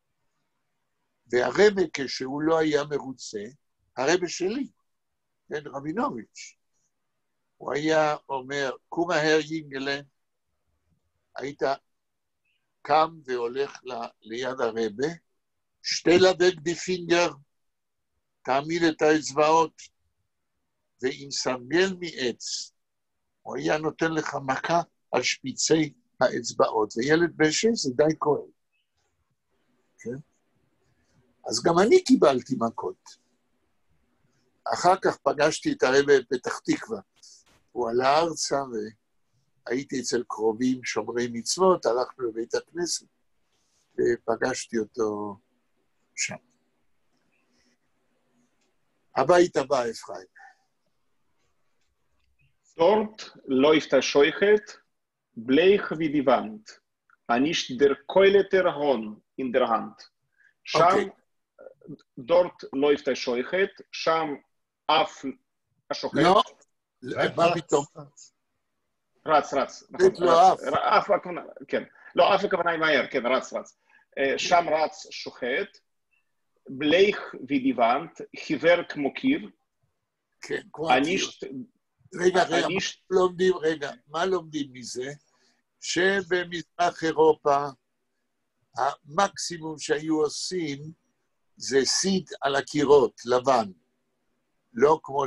והרבא כשהוא לא היה מרוצה, הרבא שלי, כן, רבינוביץ', הוא היה אומר, קום מהר יינגלה, היית קם והולך ליד הרבא, שתי לדק די פינגר, תעמיד את האצבעות, ועם סרגל מעץ, הוא היה נותן לך מכה על שפיצי האצבעות, וילד בשש זה די כואב. כן? אז גם אני קיבלתי מכות. אחר כך פגשתי את הרבא בפתח תקווה. הוא עלה ארצה והייתי אצל קרובים שומרי מצוות, הלכנו לבית הכנסת ופגשתי אותו שם. הבית הבא, אפרים.
Dort läuft der Scheuchet, bleich wie die Wand, nicht der Keuleter Horn in der Hand. Sham, dort läuft der Scheuchet, Sham af השוחט.
לא, מה פתאום?
רץ.
לא אף.
אף הכוונה, כן. לא, אף הכוונה היא מהר, כן, רץ. שם רץ שוחט, בלייך ודיוונט, חיוור כמו קיר.
כן, כמו הקיר. רגע, מה לומדים מזה? שבמזרח אירופה, המקסימום שהיו עושים זה סיד על הקירות, לבן. לא כמו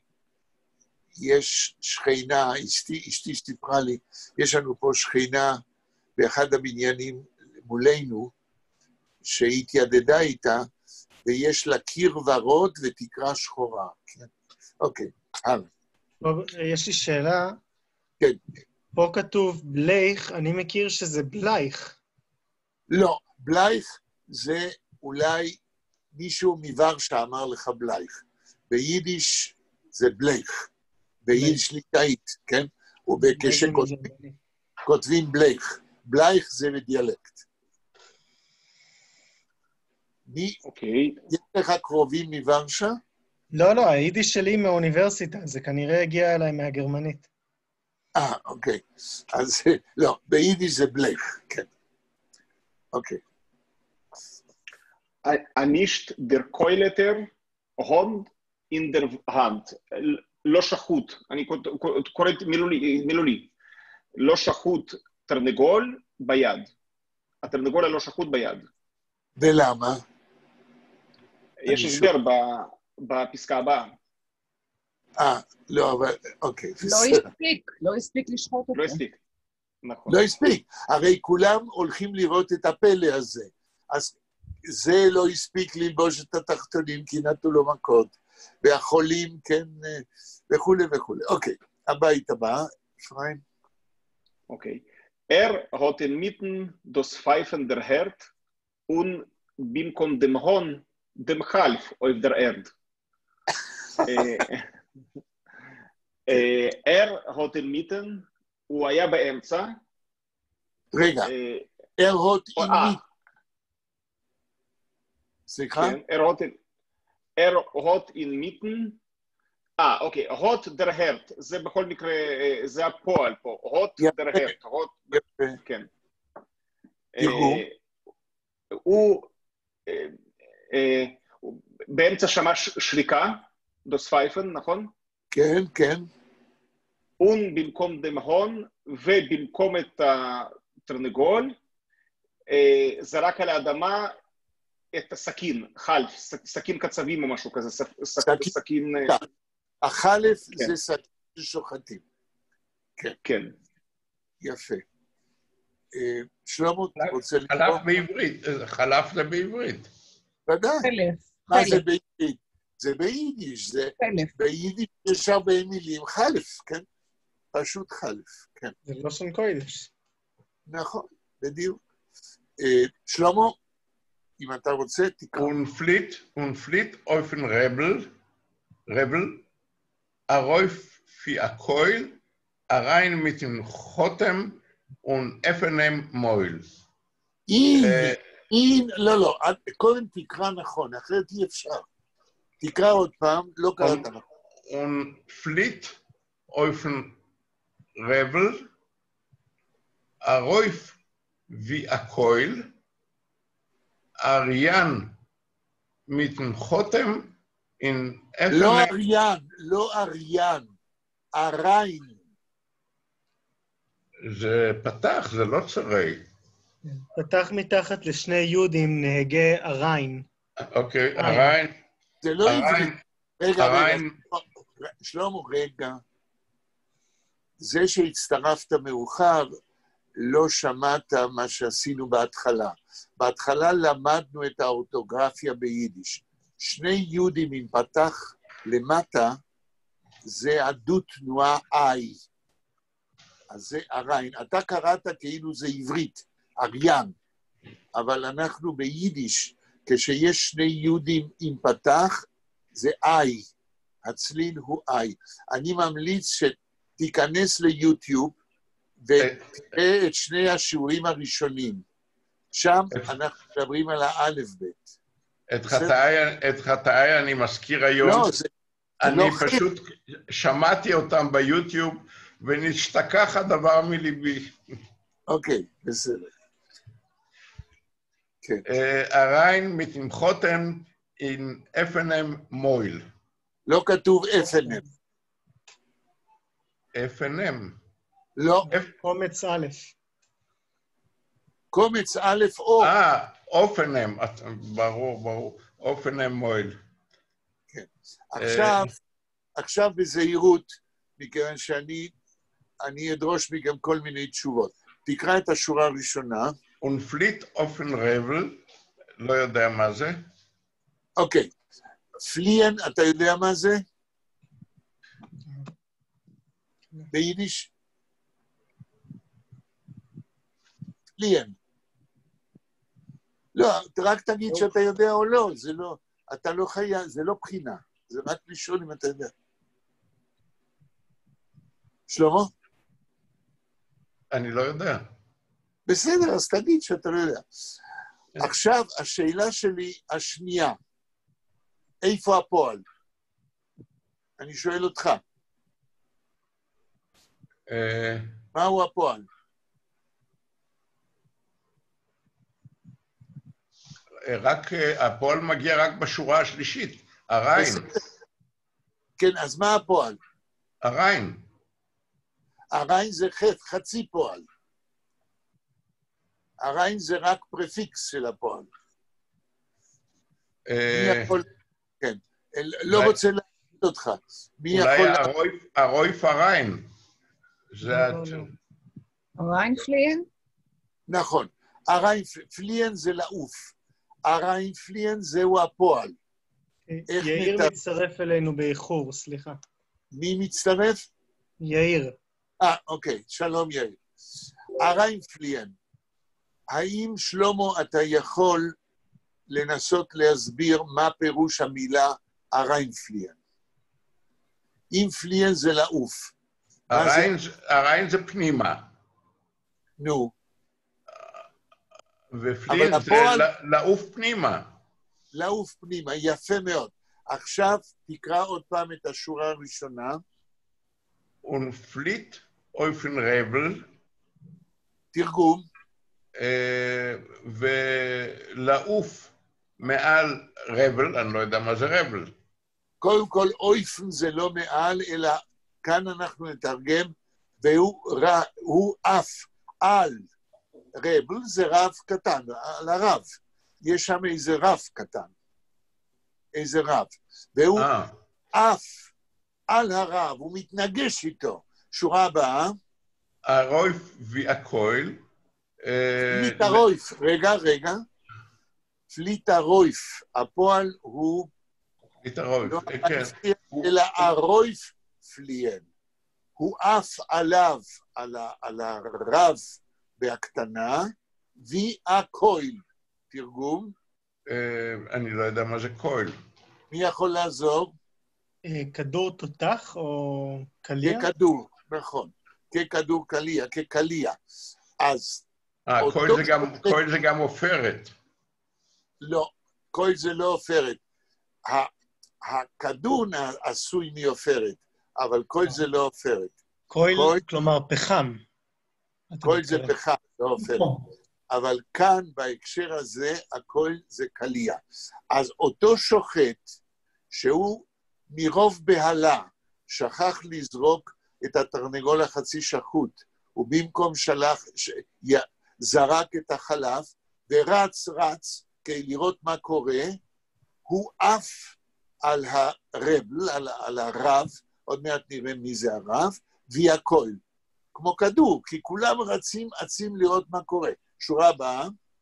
שיש שכינה, אשתי שסיפרה לי, יש לנו פה שכינה באחד הבניינים מולנו, שהתיידדה איתה, ויש לה קיר ורוד ותקרה שחורה. כן? אוקיי, הלאה.
יש לי שאלה.
כן.
פה כתוב בלייך, אני מכיר שזה בלייך.
לא, בלייך זה אולי מישהו מוורשה אמר לך בלייך. ביידיש זה בלייך. ביידיש ליטאית, כן? וכשכותבים בלייך. בלייך זה בדיאלקט.
אוקיי.
יש לך קרובים מוורשה?
לא, היידיש שלי מהאוניברסיטה, זה כנראה הגיע אליי מהגרמנית.
אוקיי. אז לא, ביידיש זה בלייך, כן. אוקיי.
Nicht der Keuleter Hond in der Hand. לא שחוט, אני קורא מילולי. לא שחוט תרנגול ביד. התרנגול הלא שחוט ביד.
ולמה?
יש הסבר בפסקה הבאה.
לא, אבל, אוקיי.
לא הספיק לשחוט אותו.
לא הספיק, נכון.
לא הספיק. הרי כולם הולכים לראות את הפלא הזה. אז זה לא הספיק ללבוש את התחתונים, כי נתנו לו מכות, והחולים, כן, וכולי וכולי. אוקיי, הבית הבא, אפרים.
אוקיי. hat inmitten des pfeifender Herd und במקום dem Horn dem Half auf der Erde. hat inmitten, הוא היה באמצע.
רגע, hat inmitten. סליחה?
כן, hat inmitten. אוקיי, hot der Herd, זה בכל מקרה, זה הפועל פה, hot der Herd, כן. הוא באמצע שמע שריקה, das Pfeifen, נכון?
כן, כן.
und במקום dem Horn, ובמקום את התרנגול, זרק על האדמה את הסכין, חלף, סכין קצבים או משהו כזה, סכין...
החלף זה סכין ששוחטים. כן.
כן.
יפה. שלמה, אתה רוצה לקרוא?
חלף בעברית, חלף זה בעברית.
ודאי.
חלף.
מה זה בעברית? זה ביידיש, זה... ביידיש יש הרבה מילים, חלף, כן? פשוט חלף, כן.
זה לא שון קוידש.
נכון, בדיוק. שלמה, אם אתה רוצה, תקרא.
Unflit auf den Rebel, Arauf wie a Keul, rein mit dem Chotem und öffnem Mäul.
לא, קודם תקרא נכון, אחרת אי אפשר. תקרא עוד פעם, לא קראת נכון.
Unflit auf den Rebel, Arauf wie a Keul, אריין mit dem Chotem in öffnem...
לא אריין, אריין.
זה פתח, זה לא צרי.
פתח מתחת לשני יודים נהגי אריין.
אוקיי, אריין.
זה לא עברית. רגע, שלמה, רגע. זה שהצטרפת מאוחר, לא שמעת מה שעשינו בהתחלה. בהתחלה למדנו את האורתוגרפיה ביידיש. שני יודים עם פתח למטה, זה הדו תנועה I. אז זה אריין. אתה קראת כאילו זה עברית, אריין. אבל אנחנו ביידיש, כשיש שני יודים עם פתח, זה I. הצליל הוא I. אני ממליץ שתיכנס ליוטיוב, ותראה את שני השיעורים הראשונים. שם אנחנו מדברים על האלף-בית.
את חטאי אני מזכיר היום.
לא,
אני פשוט שמעתי אותם ביוטיוב, ונשתכח הדבר מליבי.
אוקיי, בסדר.
אריין mit dem Chotem in öffnem Mäul.
לא כתוב אפנם.
אפנם.
לא.
קומץ א'.
קומץ א' או.
אופנם, ברור, אופנם מועיל.
כן. עכשיו בזהירות, מכיוון שאני אדרוש מכם כל מיני תשובות. תקרא את השורה הראשונה.
Unflit auf den Rebel, לא יודע מה זה.
אוקיי. פליאן, אתה יודע מה זה? ביידיש? פליאן. לא, רק תגיד שאתה יודע או לא, זה לא, אתה לא חייב, זה לא בחינה, זה רק לשאול אם אתה יודע. שלמה?
אני לא יודע.
בסדר, אז תגיד שאתה לא יודע. עכשיו, השאלה שלי השנייה, איפה הפועל? אני שואל אותך. מהו הפועל?
הפועל מגיע רק בשורה השלישית, אריין.
כן, אז מה הפועל?
אריין.
אריין זה חצי פועל. אריין זה רק פרפיקס של הפועל. מי יכול... כן, לא רוצה להגיד אותך.
אולי הרויף אריין.
אריין פליאן?
נכון. אריין פליאן זה לעוף. הריינפליאן זהו הפועל.
יאיר מצטרף אלינו באיחור, סליחה.
מי מצטרף?
יאיר.
אוקיי, שלום יאיר. הריינפליאן, האם שלמה אתה יכול לנסות להסביר מה פירוש המילה הריינפליאן? אינפליאן זה לעוף.
הריין זה פנימה.
נו.
ופליאן זה לעוף פנימה.
לעוף פנימה, יפה מאוד. עכשיו תקרא עוד פעם את השורה הראשונה.
ונפליט אופן רבל.
תרגום.
ולעוף מעל רבל, אני לא יודע מה זה רבל.
קודם כל, אויפן זה לא מעל, אלא כאן אנחנו נתרגם, והוא אף על רבל, זה רב קטן, על הרב. יש שם איזה רב קטן. איזה רב. והוא אף על הרב, הוא מתנגש איתו. שורה הבאה.
הרויף והקויל.
פליט הרויף, רגע. פליט הרויף, הפועל הוא...
פליט הרויף, כן.
אלא הרויף פליאן. הוא אף עליו, על הרב בהקטנה, והקויל. תרגום?
אני לא יודע מה זה קויל.
מי יכול לעזור?
כדור תותח או קליה?
ככדור, נכון. ככדור קליה, כקליה. אז...
קויל זה גם עופרת.
לא, קויל זה לא עופרת. הכדור עשוי מעופרת, אבל קויל זה לא עופרת.
קויל, כלומר פחם.
קויל זה פחם, לא עופרת. אבל כאן, בהקשר הזה, הקויל זה קליה. אז אותו שוחט, שהוא מרוב בהלה, שכח לזרוק את התרנגול החצי שחוט, ובמקום זרק את החלב, ורץ כדי לראות מה קורה, הוא עף על הרבל, על הרב, עוד מעט נראה מי זה הרב, והכל, כמו כדור, כי כולם עצים לראות מה קורה. שורה הבאה.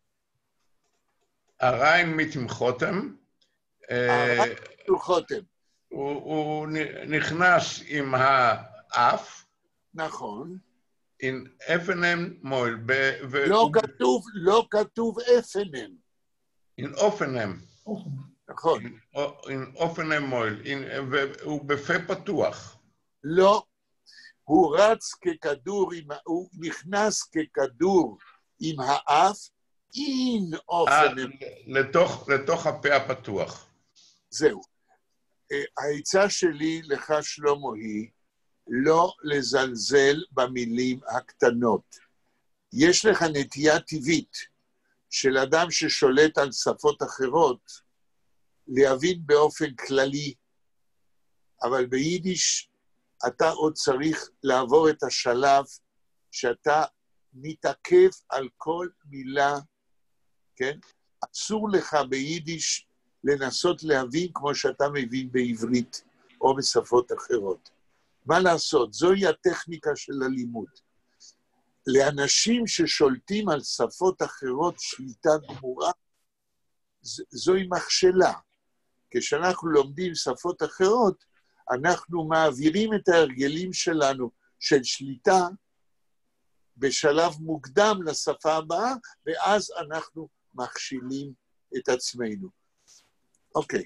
הריין מיט חותם.
הריין מיט חותם.
הוא נכנס עם האף.
נכון.
עם אפנם מויל.
לא כתוב אפנם.
עם אופנם.
נכון.
עם אופנם מויל. והוא בפה פתוח.
לא. הוא רץ ככדור, הוא נכנס ככדור עם האף, עם אופנם.
לתוך הפה הפתוח.
זהו. העצה שלי לך, שלמה, היא לא לזלזל במילים הקטנות. יש לך נטייה טבעית של אדם ששולט על שפות אחרות, להבין באופן כללי, אבל ביידיש אתה עוד צריך לעבור את השלב שאתה מתעכב על כל מילה, כן? אסור לך ביידיש לנסות להבין כמו שאתה מבין בעברית או בשפות אחרות. מה לעשות? זוהי הטכניקה של הלימוד. לאנשים ששולטים על שפות אחרות שליטה גמורה, זוהי מכשלה. כשאנחנו לומדים שפות אחרות, אנחנו מעבירים את ההרגלים שלנו של שליטה בשלב מוקדם לשפה הבאה, ואז אנחנו מכשילים את עצמנו. אוקיי.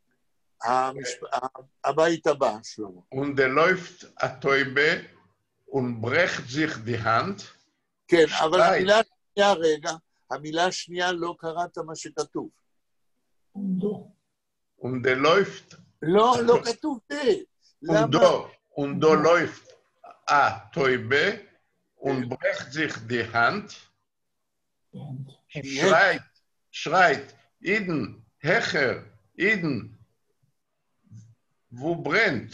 הבית הבא, שלמה.
Und der läuft a Täube und brecht sich die Hand.
כן, אבל המילה השנייה, רגע, המילה השנייה לא קראת מה שכתוב.
Und der läuft...
לא כתוב זה.
Und da läuft a Täube und brecht sich die Hand. Schreit, Iden, Hecher, Iden, wo brennt?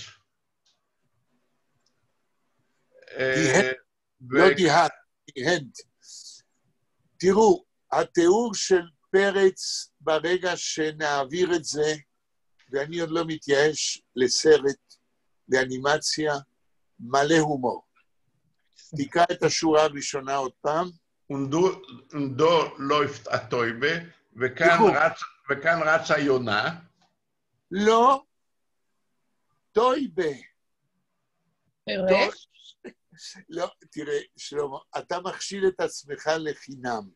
לא דיהנט. תראו, התיאור של פרץ ברגע שנעביר את זה, ואני עוד לא מתייאש לסרט, לאנימציה, מלא הומור. תקרא את השורה הראשונה עוד פעם.
Und da läuft a Täube וכאן רצה יונה.
לא, טויבה.
חירש?
לא, תראה, שלמה, אתה מכשיל את עצמך לחינם.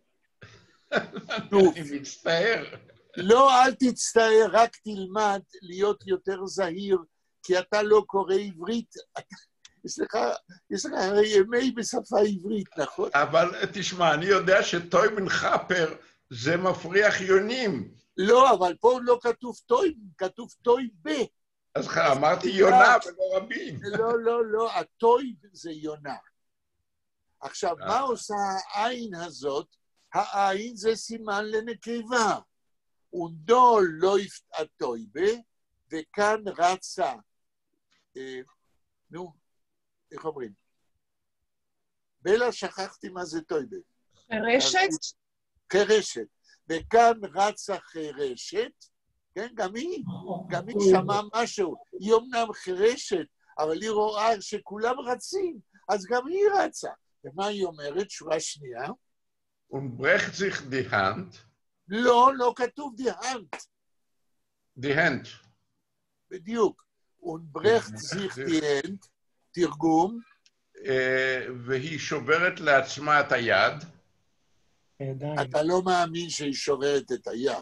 אני מצטער.
לא, אל תצטער, רק תלמד להיות יותר זהיר, כי אתה לא קורא עברית. יש לך הרי ימי בשפה עברית, נכון?
אבל תשמע, אני יודע שטויבן חפר זה מפריח יונים.
לא, אבל פה לא כתוב טויבן, כתוב טויבה.
אז אמרתי יונה ולא רבים.
לא, הטויב זה יונה. עכשיו, מה עושה העין הזאת? העין זה סימן לנקבה. ונדול לא יפתע טויבה, וכאן רצה, איך אומרים? בלה, שכחתי מה זה טויבה.
חירשת?
חירשת. וכאן רצה חירשת, כן, גם היא שמעה משהו. היא אומנם חירשת, אבל היא רואה שכולם רצים, אז גם היא רצה. ומה היא אומרת? שורה שנייה.
וברכט זיך די הנד.
לא כתוב די הנד.
די הנד.
בדיוק. וברכט זיך די הנד, תרגום.
והיא שוברת לעצמה את היד.
אתה לא מאמין שהיא שוברת את היד.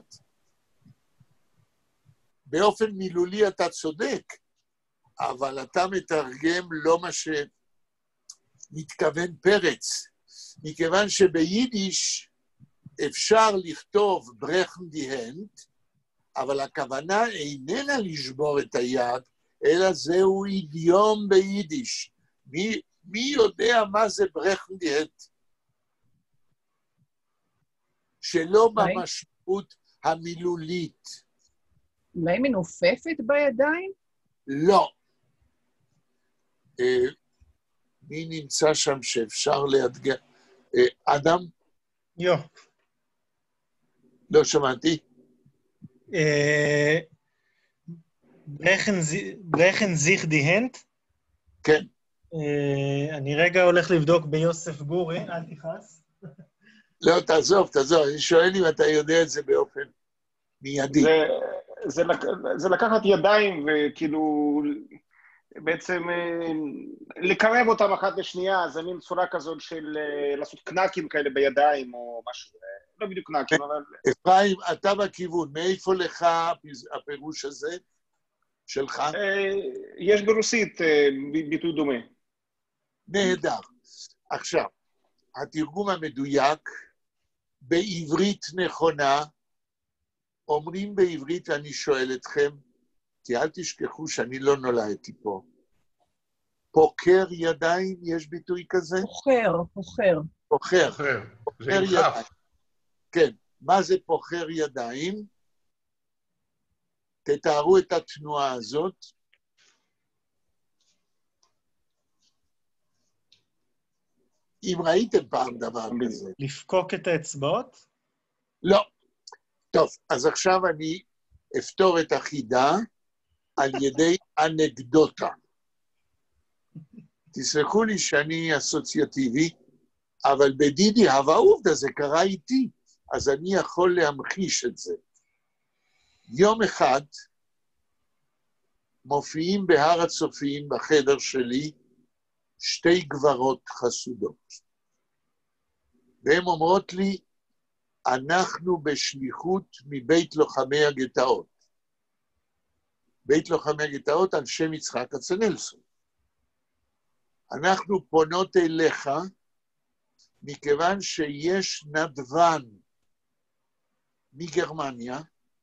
באופן מילולי אתה צודק, אבל אתה מתרגם לא מה שמתכוון פרץ, מכיוון שביידיש אפשר לכתוב ברכן די הנד, אבל הכוונה איננה לשבור את היד, אלא זהו אידיום ביידיש. מי יודע מה זה ברכן די הנד? שלא במשמעות המילולית.
אולי מנופפת בידיים?
לא. מי נמצא שם שאפשר לאתגר? אדם? לא שמעתי.
ברכן זיך די הנד?
כן.
אני רגע הולך לבדוק ביוסף גורי, אל תכעס.
לא, תעזוב, אני שואל אם אתה יודע את זה באופן מיידי.
זה לקחת ידיים וכאילו, בעצם לקרב אותם אחת לשנייה, זה מין צורה כזאת של לעשות קנקים כאלה בידיים או משהו, לא בדיוק קנקים, אבל...
אפרים, אתה בכיוון, מאיפה לך הפירוש הזה שלך?
יש ברוסית ביטוי דומה.
נהדר. עכשיו, התרגום המדויק, בעברית נכונה, אומרים בעברית, ואני שואל אתכם, כי אל תשכחו שאני לא נולדתי פה. פוקר ידיים, יש ביטוי כזה? פוחר.
זה עם חף.
כן, מה זה פוחר ידיים? תתארו את התנועה הזאת. אם ראיתם פעם דבר כזה.
לפקוק את האצבעות?
לא. טוב, אז עכשיו אני אפתור את החידה על ידי אנקדוטה. תסלחו לי שאני אסוציאטיבי, אבל בדידי הווה עובדה זה קרה איתי, אז אני יכול להמחיש את זה. יום אחד מופיעים בהר הצופים בחדר שלי שתי גברות חסודות. והן אומרות לי, אנחנו בשליחות מבית לוחמי הגטאות. בית לוחמי הגטאות על שם יצחק כצנלסון. אנחנו פונות אליך, מכיוון שיש נדבן מגרמניה,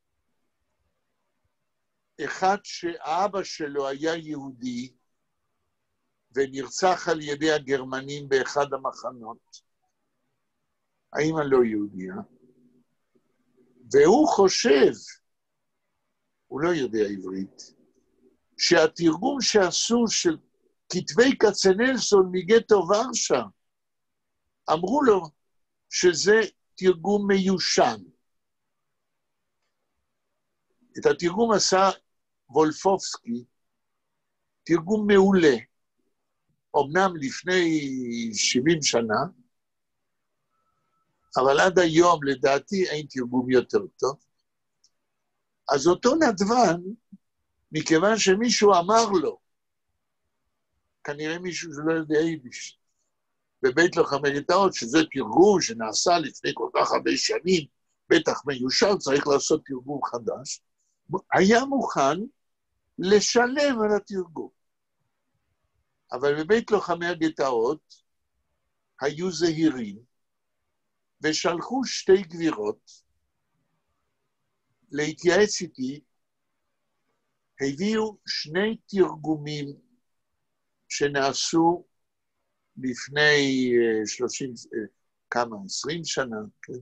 אחד שהאבא שלו היה יהודי, ונרצח על ידי הגרמנים באחד המחנות, האמא לא יהודיה, והוא חושב, הוא לא יודע עברית, שהתרגום שעשו של כתבי כצנלסון מגטו ורשה, אמרו לו שזה תרגום מיושן. את התרגום עשה וולפובסקי, תרגום מעולה, אמנם לפני 70 שנה, אבל עד היום, לדעתי, אין תרגום יותר טוב. אז אותו נדבן, מכיוון שמישהו אמר לו, כנראה מישהו שלא יודע יידיש, בבית לוחמי גטאות, שזה תרגום שנעשה לפני כל כך הרבה שנים, בטח מיושר, צריך לעשות תרגום חדש, היה מוכן לשלם על התרגום. אבל בבית לוחמי הגטאות היו זהירים, ושלחו 2 גבירות להתייעץ איתי, הביאו 2 תרגומים שנעשו לפני 20 שנה, כן?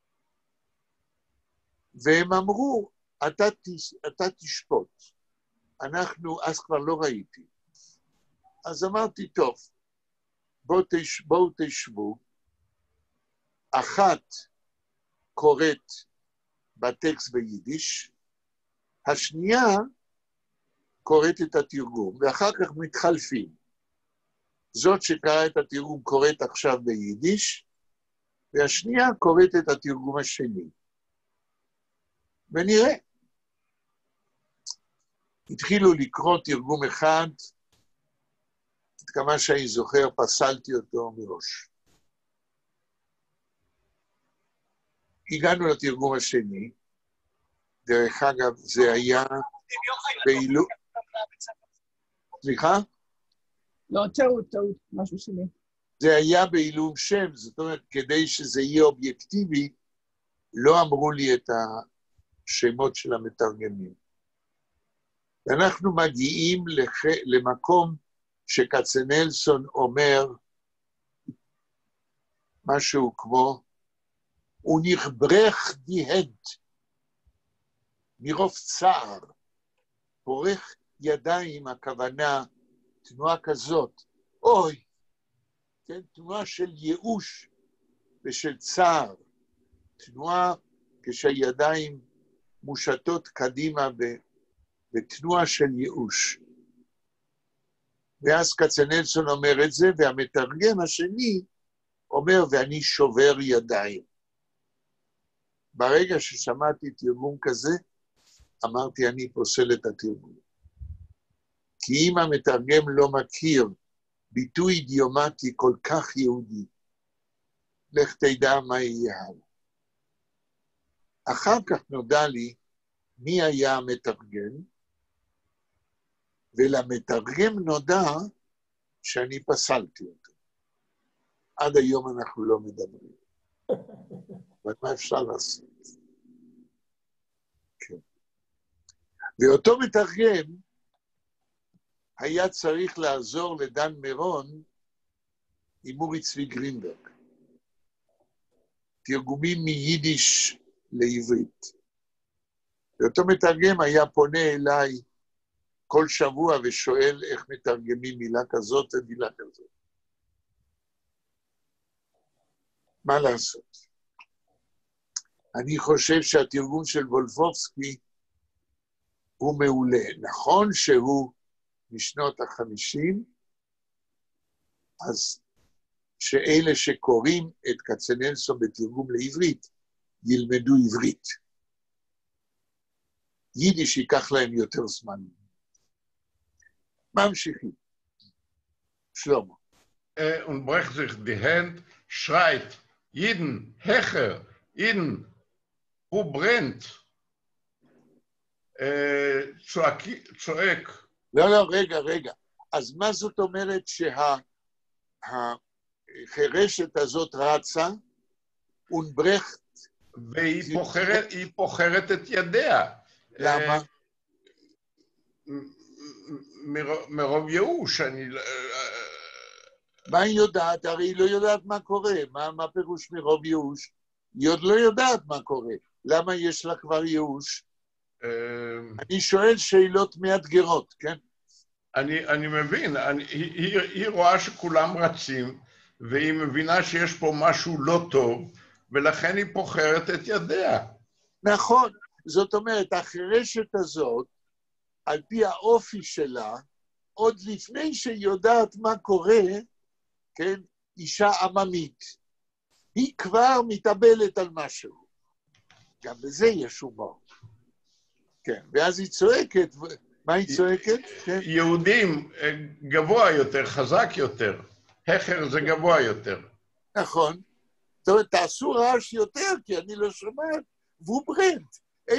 והם אמרו, אתה תשפוט. אז כבר לא ראיתי. אז אמרתי, טוב, בואו תשבו, אחת קוראת בטקסט ביידיש, השנייה קוראת את התרגום, ואחר כך מתחלפים. זאת שקראה את התרגום קוראת עכשיו ביידיש, והשנייה קוראת את התרגום השני. ונראה. התחילו לקרוא תרגום אחד, עד כמה שאני זוכר, פסלתי אותו מראש. הגענו לתרגום השני, דרך אגב, זה היה בעילום... סליחה?
לא, טעות, משהו שלי.
זה היה בעילום שם, זאת אומרת, כדי שזה יהיה אובייקטיבי, לא אמרו לי את השמות של המתרגמים. ואנחנו מגיעים למקום שקצנלסון אומר משהו כמו, הוא נכברך דיהנט, מרוב צער, פורך ידיים, הכוונה, תנועה כזאת, אוי, כן, תנועה של ייאוש ושל צער, תנועה כשהידיים מושטות קדימה בתנועה של ייאוש. ואז כצנלסון אומר את זה, והמתרגם השני אומר, ואני שובר ידיים. ברגע ששמעתי תרגום כזה, אמרתי, אני פוסל את התרגום. כי אם המתרגם לא מכיר ביטוי אידיומטי כל כך יהודי, לך תדע מה יהיה הלאה. אחר כך נודע לי מי היה המתרגם, ולמתרגם נודע שאני פסלתי אותו. עד היום אנחנו לא מדברים. אבל מה אפשר לעשות? כן. ואותו מתרגם היה צריך לעזור לדן מירון עם אורי צבי גרינברג. תרגומים מיידיש לעברית. ואותו מתרגם היה פונה אליי כל שבוע ושואל איך מתרגמים מילה כזאת ומילה כזאת. מה לעשות? אני חושב שהתרגום של וולפובסקי הוא מעולה. נכון שהוא משנות ה-50, אז שאלה שקוראים את כצנלסון בתרגום לעברית, ילמדו עברית. יידיש ייקח להם יותר זמן. ממשיכים. שלמה.
Und brecht sich die Hand, schreit, Jeden, Hecher, Jeden, wo brennt? צועק.
לא, רגע. אז מה זאת אומרת שהחרשת הזאת רצה, אונברכט?
והיא פוחרת את ידיה.
למה?
מרוב ייאוש,
מה היא יודעת? הרי היא לא יודעת מה קורה. מה פירוש מרוב ייאוש? היא עוד לא יודעת מה קורה. למה יש לה כבר ייאוש? אני שואל שאלות מאתגרות, כן?
אני מבין, היא רואה שכולם רצים, והיא מבינה שיש פה משהו לא טוב, ולכן היא פוחרת את ידיה.
נכון, זאת אומרת, החרשת הזאת, על פי האופי שלה, עוד לפני שהיא יודעת מה קורה, כן, אישה עממית. היא כבר מתאבלת על משהו. גם בזה יש הומור. כן, ואז היא צועקת, מה היא צועקת? כן.
יהודים גבוה יותר, חזק יותר. הכר זה גבוה יותר.
נכון. זאת אומרת, תעשו רעש יותר, כי אני לא שומעת. והוא ברנט.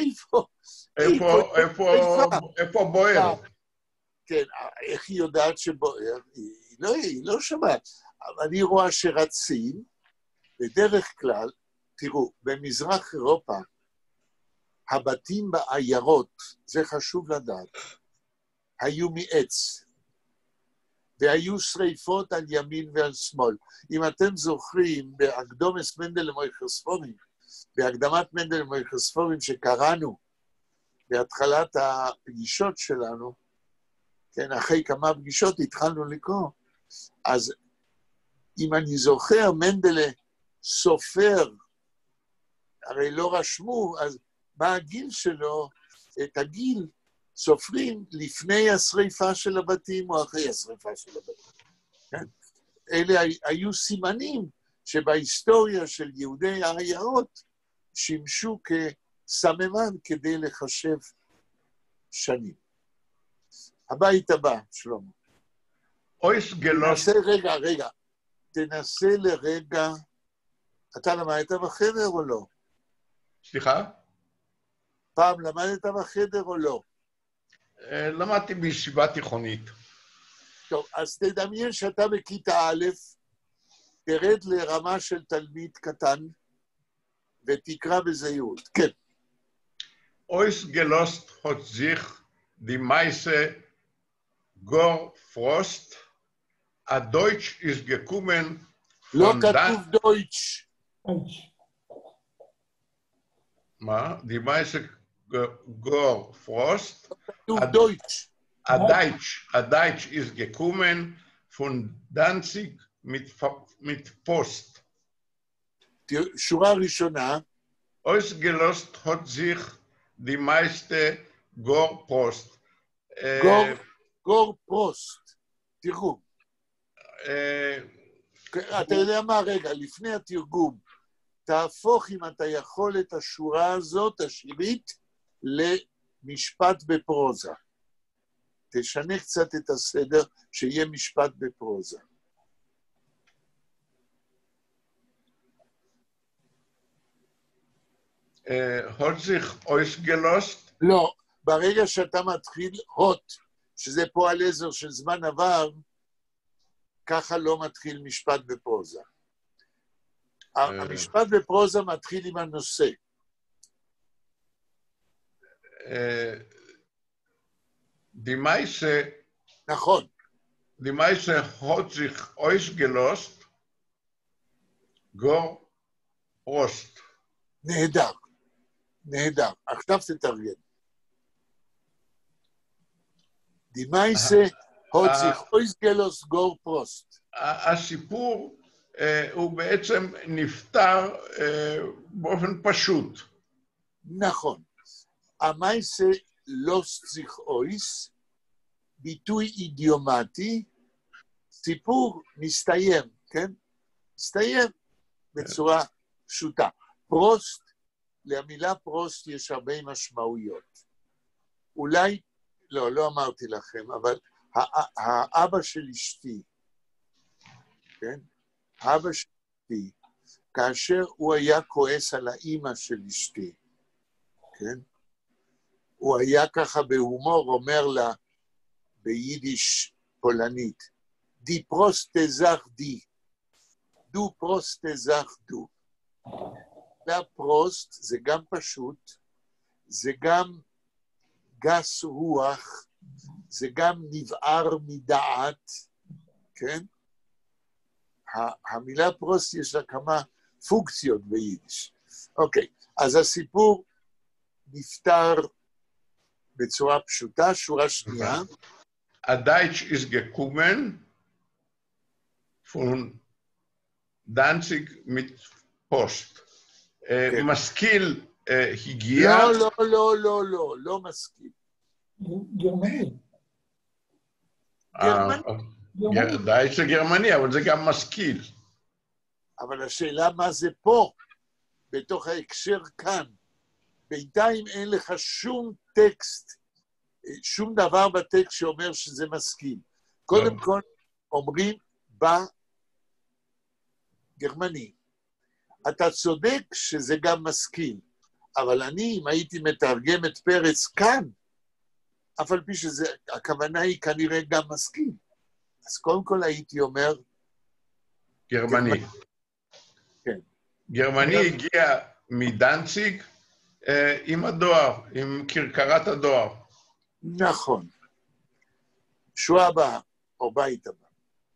איפה בוער?
כן, איך היא יודעת שבוער? היא לא שומעת. אבל אני רואה שרצים, בדרך כלל, תראו, במזרח אירופה, הבתים בעיירות, זה חשוב לדעת, היו מעץ, והיו שריפות על ימין ועל שמאל. אם אתם זוכרים, בהקדומס מנדל למויכוספורים, בהקדמת מנדל למויכוספורים שקראנו בהתחלת הפגישות שלנו, כן, אחרי כמה פגישות התחלנו לקרוא, אז אם אני זוכר, מנדלה סופר, הרי לא רשמו, אז מה הגיל שלו? את הגיל סופרים לפני השריפה של הבתים או אחרי השריפה של הבתים. כן? אלה היו סימנים שבהיסטוריה של יהודי העיירות שימשו כסממן כדי לחשב שנים. הבית הבא, שלמה.
אויס גלוס.
רגע. תנסה לרגע, אתה למדת בחדר או לא?
סליחה?
פעם למדת בחדר או לא?
למדתי בישיבה תיכונית.
טוב, אז תדמיין שאתה בכיתה א', תרד לרמה של תלמיד קטן, ותקרא בזהירות. כן.
אויס גלוסט הוט זיך די מייסה גור פרוסט, הדויטש איז גקומן
לא כתוב דויטש.
מה? די מייסה גור פרוסט,
כתוב דויטש.
הדייטש איז גקומן פון דנציג mit Post.
שורה ראשונה.
Ausgelost hat sich die meiste Gorpost.
גורפרוסט. תרגום. אתה יודע מה? רגע, לפני התרגום, תהפוך אם אתה יכול את השורה הזאת, השירית, למשפט בפרוזה. תשנה קצת את הסדר, שיהיה משפט בפרוזה.
hat sich ausgelost?
לא, ברגע שאתה מתחיל הוט, שזה פועל עזר של זמן עבר, ככה לא מתחיל משפט בפרוזה. המשפט בפרוזה מתחיל עם הנושא.
Die meiste,
נכון.
Die meiste hat sich ausgelost, Gorpost.
נהדר. עכשיו תתרגם. Die meiste hat sich ausgelost, Gorpost.
הסיפור הוא בעצם נפטר באופן פשוט.
נכון. המייסה לוסט זיך אויס, ביטוי אידיומטי, סיפור מסתיים, כן? מסתיים בצורה פשוטה. פרוסט, למילה פרוסט יש הרבה משמעויות. אולי, לא אמרתי לכם, אבל האבא של אשתי, כן? אבא של אשתי, כאשר הוא היה כועס על האמא של אשתי, כן? הוא היה ככה בהומור, אומר לה, ביידיש פולנית, די פרוסט זך די, דו פרוסט זך דו. והפרוסט זה גם פשוט, זה גם גס רוח, זה גם נבער מדעת, כן? המילה פרוסט יש לה כמה פונקציות ביידיש. אוקיי, אז הסיפור נפטר בצורה פשוטה, שורה שנייה.
הדייטש איז גקומן פון דנציג מיט פוסט. משכיל הגיע...
לא משכיל.
גרמני.
דייטש זה גרמני, אבל זה גם משכיל.
אבל השאלה מה זה פה, בתוך ההקשר כאן. בינתיים אין לך שום טקסט, שום דבר בטקסט שאומר שזה מסכים. קודם כל אומרים בגרמני. אתה צודק שזה גם מסכים, אבל אני, אם הייתי מתרגם את פרץ כאן, אף על פי שהכוונה היא כנראה גם מסכים. אז קודם כל הייתי אומר...
גרמני.
כן.
גרמני הגיע מדנציג עם הדואר, עם כרכרת הדואר.
נכון. שואה הבאה, או בית הבא.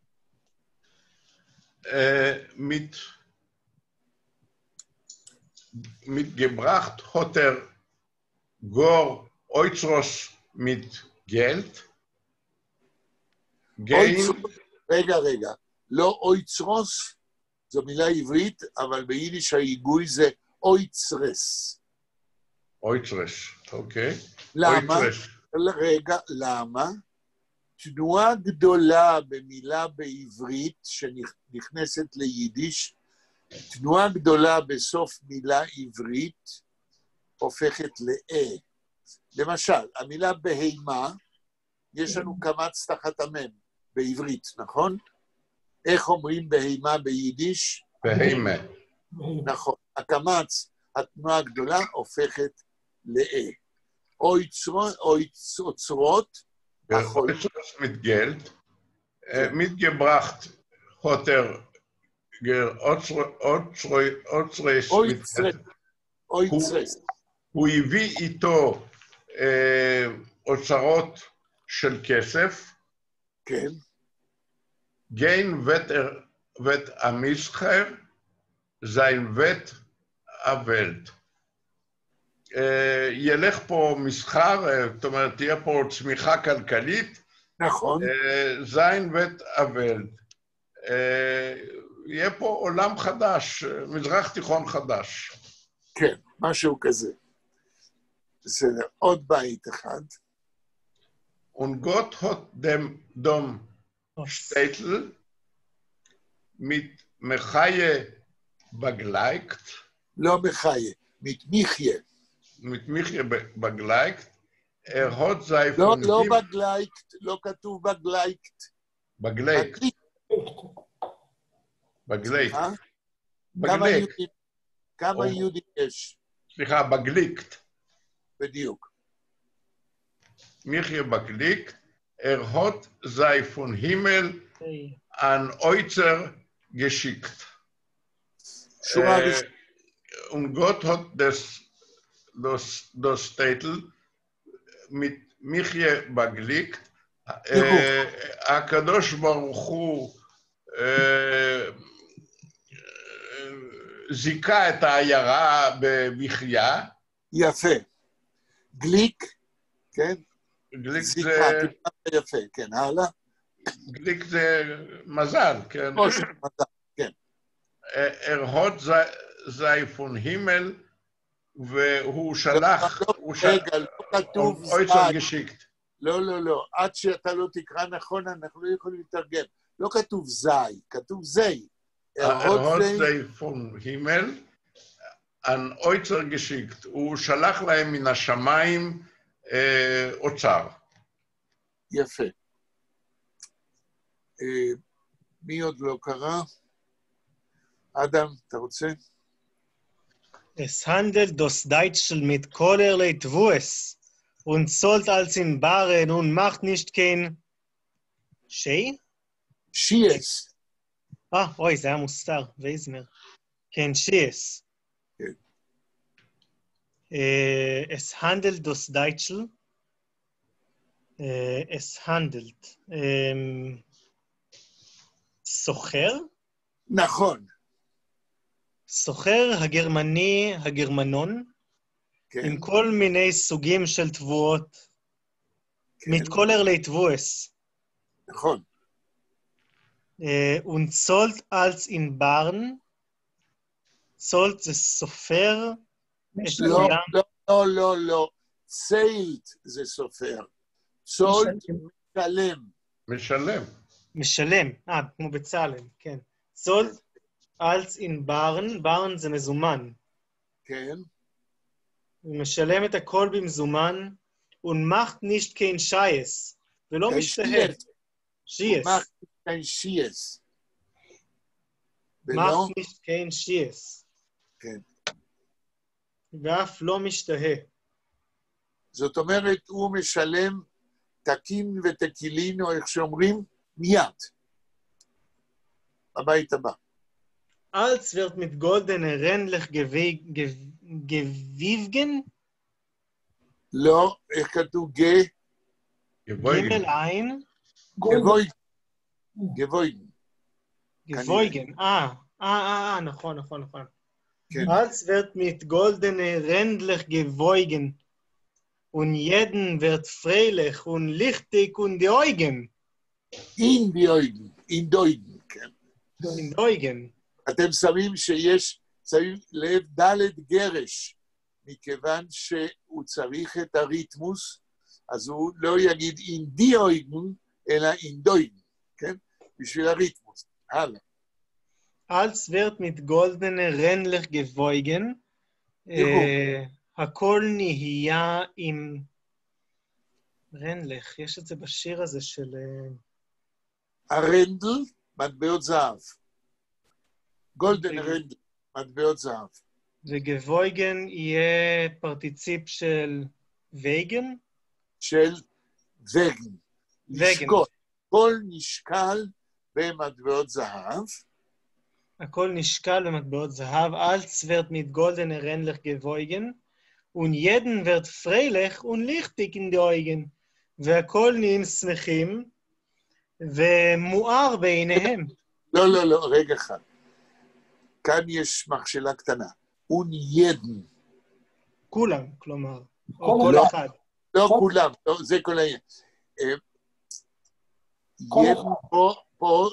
mitgebracht hat gar Oizros mit Geld.
רגע. לא אויצרוס, זו מילה עברית, אבל ביידיש ההיגוי זה אויצרס.
אויצרס, אוקיי.
למה? רגע, למה? תנועה גדולה במילה בעברית שנכנסת ליידיש, תנועה גדולה בסוף מילה עברית הופכת לאה. למשל, המילה בהימה, יש לנו קמץ תחת המם בעברית, נכון? איך אומרים בהימה ביידיש?
בהימה.
נכון. הקמץ, התנועה הגדולה, הופכת לאה. או אוצרות,
Oizros mit Geld, mitgebracht hat
אויצרס.
הוא הביא איתו אוצרות של כסף,
כן.
gehen wird am Mischer sein wird Welt. ילך פה מסחר, זאת אומרת, תהיה פה צמיחה כלכלית,
נכון.
זין ואת אבל. יהיה פה עולם חדש, מזרח תיכון חדש.
כן, משהו כזה. בסדר, עוד בית אחד.
Und Gott hat dem Städtel mit Mechaie begleicht.
לא מחיה, מתמיחיה.
mit Michie begleicht, hat sei von
לא בגליייקט, לא כתוב בגליייקט.
בגלייק. בגלייק.
כמה יהודים יש?
סליחה, בגליקט.
בדיוק.
Michie begleicht, hat sei von Himmel an Oizer geschickt. Und Gott hat das Städtel mit Michie begleicht. הקדוש ברוך הוא זיקה את העיירה במחיה.
יפה. גליק, כן?
גליק
זיקה,
זה...
יפה, כן, הלאה.
גליק זה מזל, כן?
מזל, כן.
hat sei von Himmel והוא שלח...
רגע, לא כתוב
זי.
לא. עד שאתה לא תקרא נכון, אנחנו לא יכולים לתרגם. לא כתוב זי, כתוב זי.
hat sei von Himmel an Oizer geschickt. הוא שלח להם מן השמיים אוצר.
יפה. מי עוד לא קרא? אדם, אתה רוצה?
Es handelt das Deutschel mit kollerlei Tvues und sollt als in Baren und macht nicht kein Schei?
שיאס.
אוי, זה היה מוסתר, ואיזמר. כן, שיאס. Es handelt das Deutschel. Es handelt. סוחר?
נכון.
סוחר הגרמני, הגרמנון,
כן.
עם כל מיני סוגים של תבואות,
כן.
מתקולרלי תבואס.
נכון.
Und zollt als in Barn, zollt זה סופר,
לא. ציילט זה סופר. צולט משלם.
משלם.
משלם, כמו בצלם, כן. צולט als in Baren, Baren זה מזומן.
כן,
הוא משלם את הכל במזומן, und macht nicht kein Scheiß, ולא
kein
משתהה.
Schiess.
Scheiß.
macht kein Schiess. ולא,
macht nicht kein Scheiß.
כן.
ואף לא משתהה.
זאת אומרת, הוא משלם תקין ותקילין, או איך שאומרים, מיד. הבית הבא.
Als wird mit goldener Rändlich gewiegen,
לא, איך כתוב?
Gimmel ein,
גבויגן. גבויגן.
gewogen. נכון.
כן.
Als wird mit goldener Rändlich gewogen, und jeden wird freilich und lichtig und die Augen.
אין ביויגן, אין דויגן, כן.
In Augen.
אתם שמים שמים לב ד' גרש, מכיוון שהוא צריך את הריתמוס, אז הוא לא יגיד אין דיויגן, אלא אין דויגן, כן? בשביל הריתמוס. הלאה.
Als wird mit goldener Rändlich gewogen, הכל נהיה עם רנדלך. יש את זה בשיר הזה של...
הרנדל, מטבעות זהב. גולדן רנדל, מטבעות זהב.
וגבויגן יהיה פרטיציפ של וייגן?
של וגן. לשקול. כל נשקל במטבעות זהב.
הכל נשקל במטבעות זהב. Als wird mit goldener Rändlich gewogen, und jeden wird freilich und lichtig in die Augen. והכל נהיים שמחים, ומואר בעיניהם.
לא, רגע אחד. כאן יש מכשלה קטנה. און ידן.
כולם, כלומר. או כל אחד.
לא כולם, זה כל העניין. ידן פה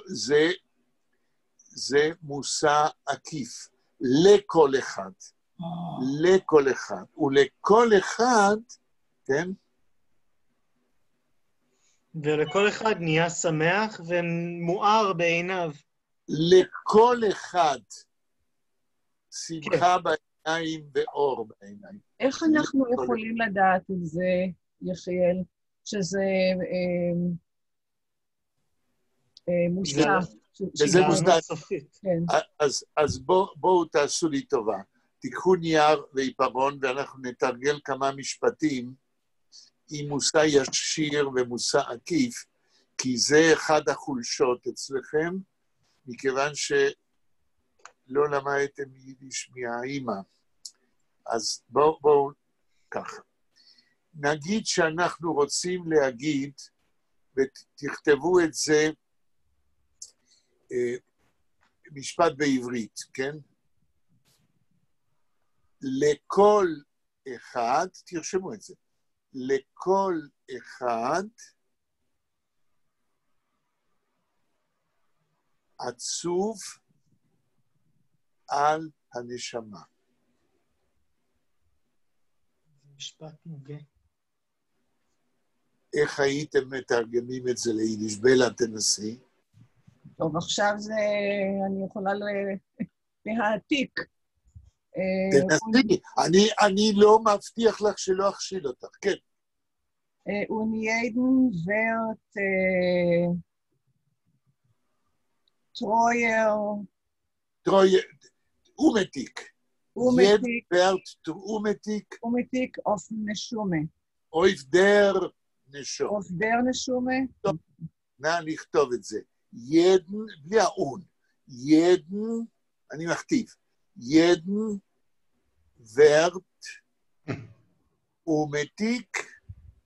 זה מושא עקיף. לכל אחד. לכל אחד. ולכל אחד, כן?
ולכל אחד נהיה שמח ומואר בעיניו.
לכל אחד שמחה בעיניים ואור בעיניים.
איך אנחנו יכולים לדעת את זה, יחיאל, שזה מושא?
שזה מושא.
כן.
אז בואו תעשו לי טובה. תיקחו נייר ועיפרון ואנחנו נתרגל כמה משפטים עם מושא ישיר ומושא עקיף, כי זה אחד החולשות אצלכם, מכיוון שלא למדתם יידיש מהאימא. אז בואו ככה. נגיד שאנחנו רוצים להגיד, ותכתבו את זה, משפט בעברית, כן? לכל אחד, תרשמו את זה, לכל אחד עצוב על הנשמה.
משפט מוגה.
איך הייתם מתרגמים את זה ליידיש? בלה, תנסי.
טוב, עכשיו זה, אני יכולה להעתיק.
תנסי, אני לא מבטיח לך שלא אכשיל אותך, כן.
Und jeden wird treuer.
Umetik.
Umetik.
wird Umetik.
Umetik auf Neshume.
Auf der Neshume.
Auf der Neshume.
נא לכתוב את זה. jeden, בלי האון. jeden, אני מכתיב. jeden wird Umetik.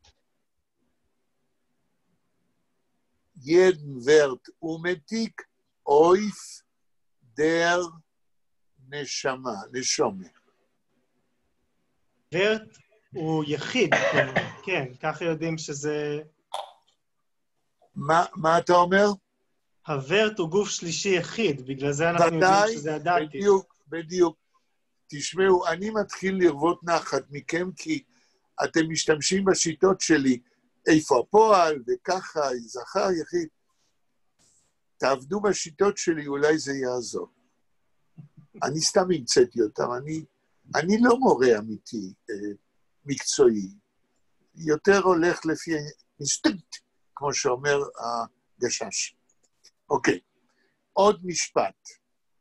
jeden wird Umetik auf der נשמה.
ורט הוא יחיד, כן, ככה יודעים שזה...
מה אתה אומר?
הוורט הוא גוף שלישי יחיד, בגלל זה אנחנו יודעים שזה הדעתי.
בדיוק. תשמעו, אני מתחיל לרבות נחת מכם, כי אתם משתמשים בשיטות שלי, איפה הפועל, וככה, זכר יחיד. תעבדו בשיטות שלי, אולי זה יעזור. אני סתם המצאתי אותם, אני לא מורה אמיתי, מקצועי, יותר הולך לפי אינסטינקט, כמו שאומר הגשש. אוקיי, עוד משפט.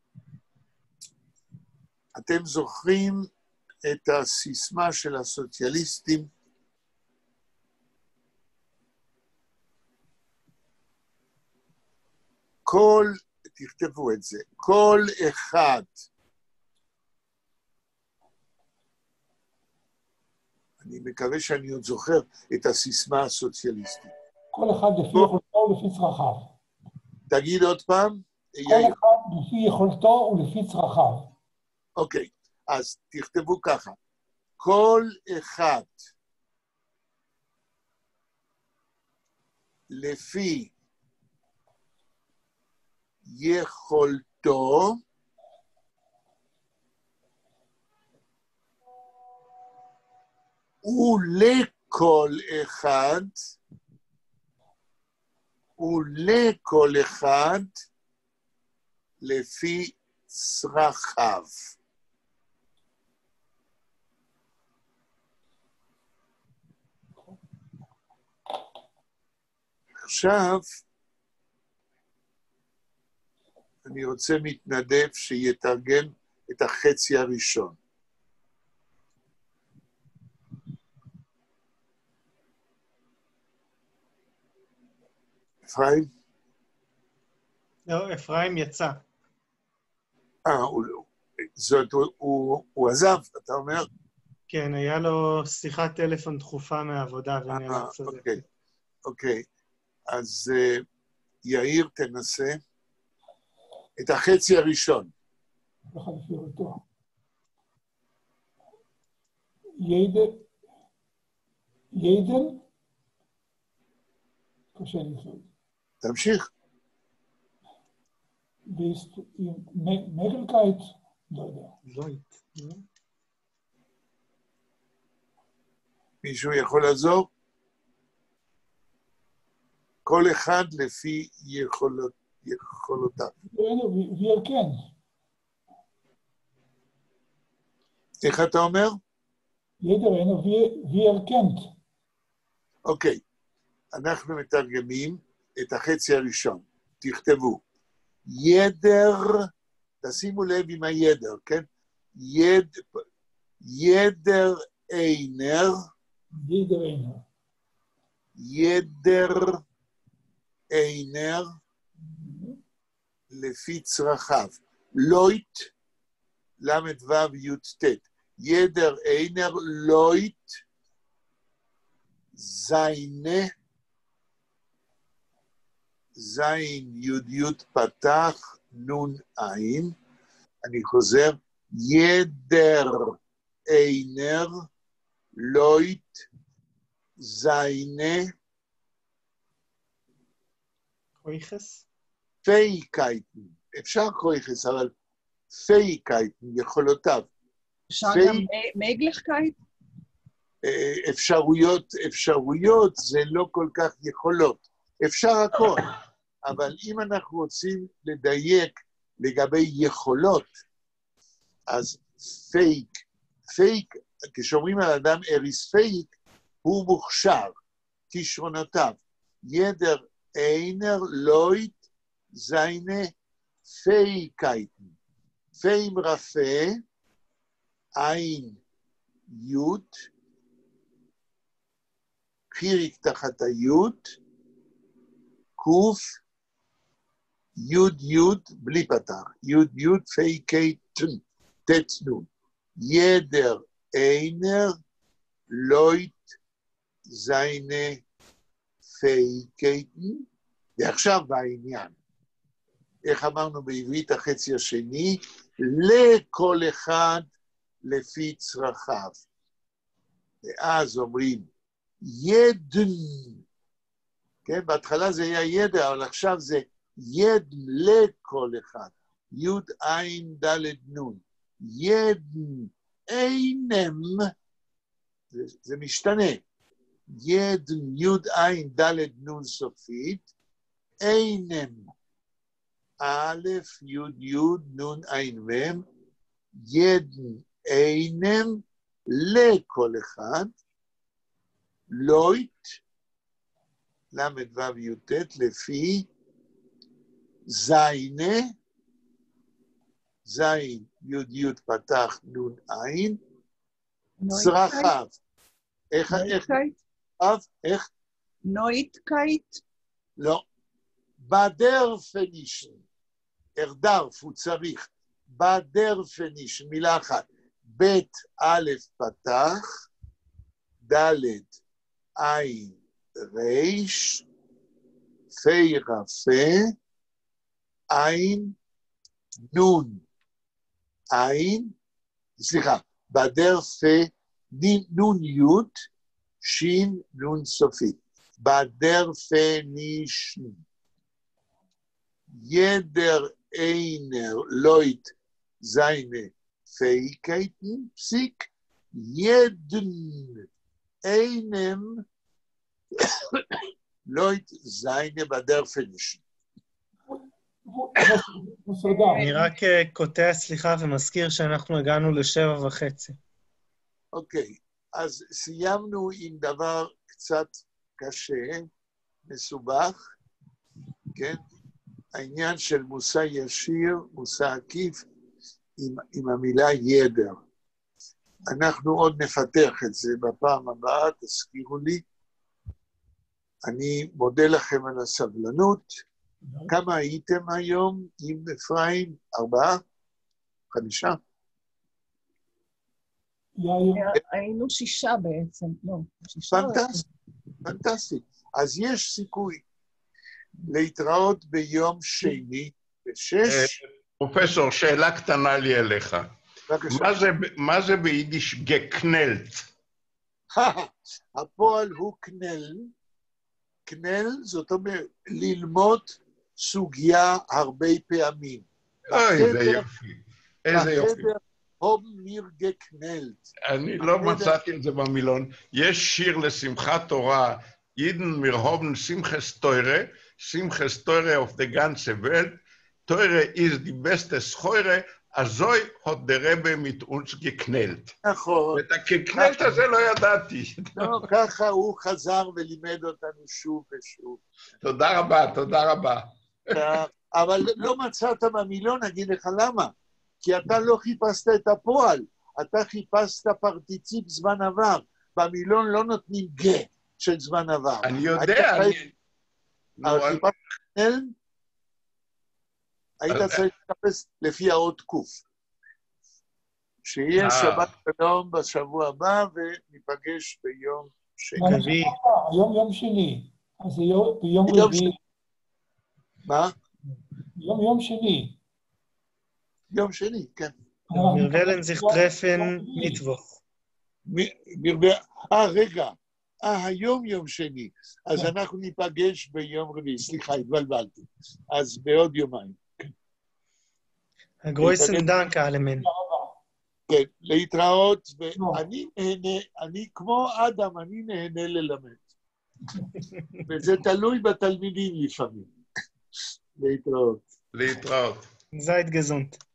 אתם זוכרים את הסיסמה של הסוציאליסטים? תכתבו את זה, כל אחד, אני מקווה שאני עוד זוכר את הסיסמה הסוציאליסטית.
כל אחד לפי יכולתו ולפי צרכיו.
תגיד עוד פעם.
כל אחד לפי יכולתו ולפי צרכיו.
אוקיי, אז תכתבו ככה. כל אחד לפי יכולתו ולכל אחד לפי צרכיו. עכשיו, אני רוצה מתנדב שיתרגם את החצי הראשון. אפרים?
לא, אפרים יצא.
הוא עזב, אתה אומר?
כן, היה לו שיחת טלפון דחופה מהעבודה ונאלץ לזה.
אוקיי. אז יאיר, תנסה את החצי הראשון.
ידן? קשה לפעול.
תמשיך.
מגלקייט? לא יודע.
זוית.
מישהו יכול לעזור? כל אחד לפי יכולותיו.
וירקן.
איך אתה אומר?
ידרנו וירקנט.
אוקיי, אנחנו מתרגמים את החצי הראשון. תכתבו. ידר, תשימו לב עם הידר, כן? ידר איינר.
ידר איינר.
ידר איינר לפי צרכיו. לויט, למד וו יוט טט. ידר איינר לויט זיינה, זין יוד יוד פתח נון עין. אני חוזר. ידר איינר לויט זיינה
קויכס?
פייקייטן. אפשר קויכס, אבל פייקייטן, יכולותיו.
אפשר גם מגלכקייט?
אפשרויות זה לא כל כך יכולות. אפשר הכל, אבל אם אנחנו רוצים לדייק לגבי יכולות, אז פייק, כשאומרים על אדם אריס פייק, הוא מוכשר, כישרונותיו. ידר איינר לויט זיינה פייקייטן. פיים רפה, עין יוד, חיריק תחת היוד, קוף, יוד יוד, בלי פתח, יוד יוד פייקייטן, תצנון. ידר איינר לויט זיינה פייקייטן. ועכשיו בעניין. איך אמרנו בעברית החצי השני? לכל אחד לפי צרכיו. ואז אומרים, ידן, כן, בהתחלה זה היה ידע, אבל עכשיו זה ידן לכל אחד. יוד עין דלת נון. ידן אינם, זה משתנה. ידן יוד עין דלת נון סופית, אינם א' יוד יוד נון עין מם, jeden einem לכל אחד, לויט, למד י"ט, לפי זיינה, זין י' פתח נון עין, צרכיו. איך?
נויטקייט?
לא. בדרפנישן. דרף הוא צריך. בדרפנישן, מילה אחת. בית א' פתח, ד' עין ריש, פי רפה, עין נון עין, סליחה, בדרפה נון י' שין נון סופי. בדרפנישן. ידר einer Leut seine Fähigkeiten, psik, jeden einem Leut seine Baderfenischen.
אני רק קוטע סליחה ומזכיר שאנחנו הגענו ל7:30.
אוקיי, אז סיימנו עם דבר קצת קשה, מסובך, כן? העניין של מושא ישיר, מושא עקיף, עם המילה ידר. אנחנו עוד נפתח את זה בפעם הבאה, תזכירו לי. אני מודה לכם על הסבלנות. כמה הייתם היום עם אפרים? 4? 5?
היינו 6 בעצם, לא.
פנטסטי. אז יש סיכוי להתראות ביום שני, ב6.
פרופסור, שאלה קטנה לי אליך.
בבקשה.
מה זה ביידיש גקנלט?
הפועל הוא קנל. קנל זאת אומרת ללמוד סוגיה הרבה פעמים.
אוי, זה יופי. איזה יופי.
הוב מיר גקנלט.
אני לא מצאתי את זה במילון. יש שיר לשמחת תורה, Jeden wir haben Simches Teure auf der ganzen Welt. Teure ist die beste Scheure, azoi hat der Rebbe mit uns geknellt.
נכון.
ואת הקנלט הזה לא ידעתי.
לא, ככה הוא חזר ולימד אותנו שוב ושוב.
תודה רבה, תודה רבה.
אבל לא מצאת במילון, אגיד לך למה. כי אתה לא חיפשת את הפועל, אתה חיפשת פרטיציפ זמן עבר. במילון לא נותנים גה. של זמן עבר.
אני יודע,
אבל חיפשת קנל, היית צריך לחפש לפי האות קוף. שיהיה שבת שלום בשבוע הבא, וניפגש ביום שני.
היום יום שני, אז זה ביום רביעי.
מה?
יום שני.
יום שני, כן.
Wir wollen sich treffen Mittwoch.
רגע. היום יום שני, אז אנחנו ניפגש ביום רביעי, סליחה, התבלבלתי, אז בעוד יומיים.
הגרויסן דנק, אלמן.
כן, להתראות, ואני נהנה, אני כמו אדם, אני נהנה ללמד. וזה תלוי בתלמידים לפעמים. להתראות.
להתראות.
Seid gesund.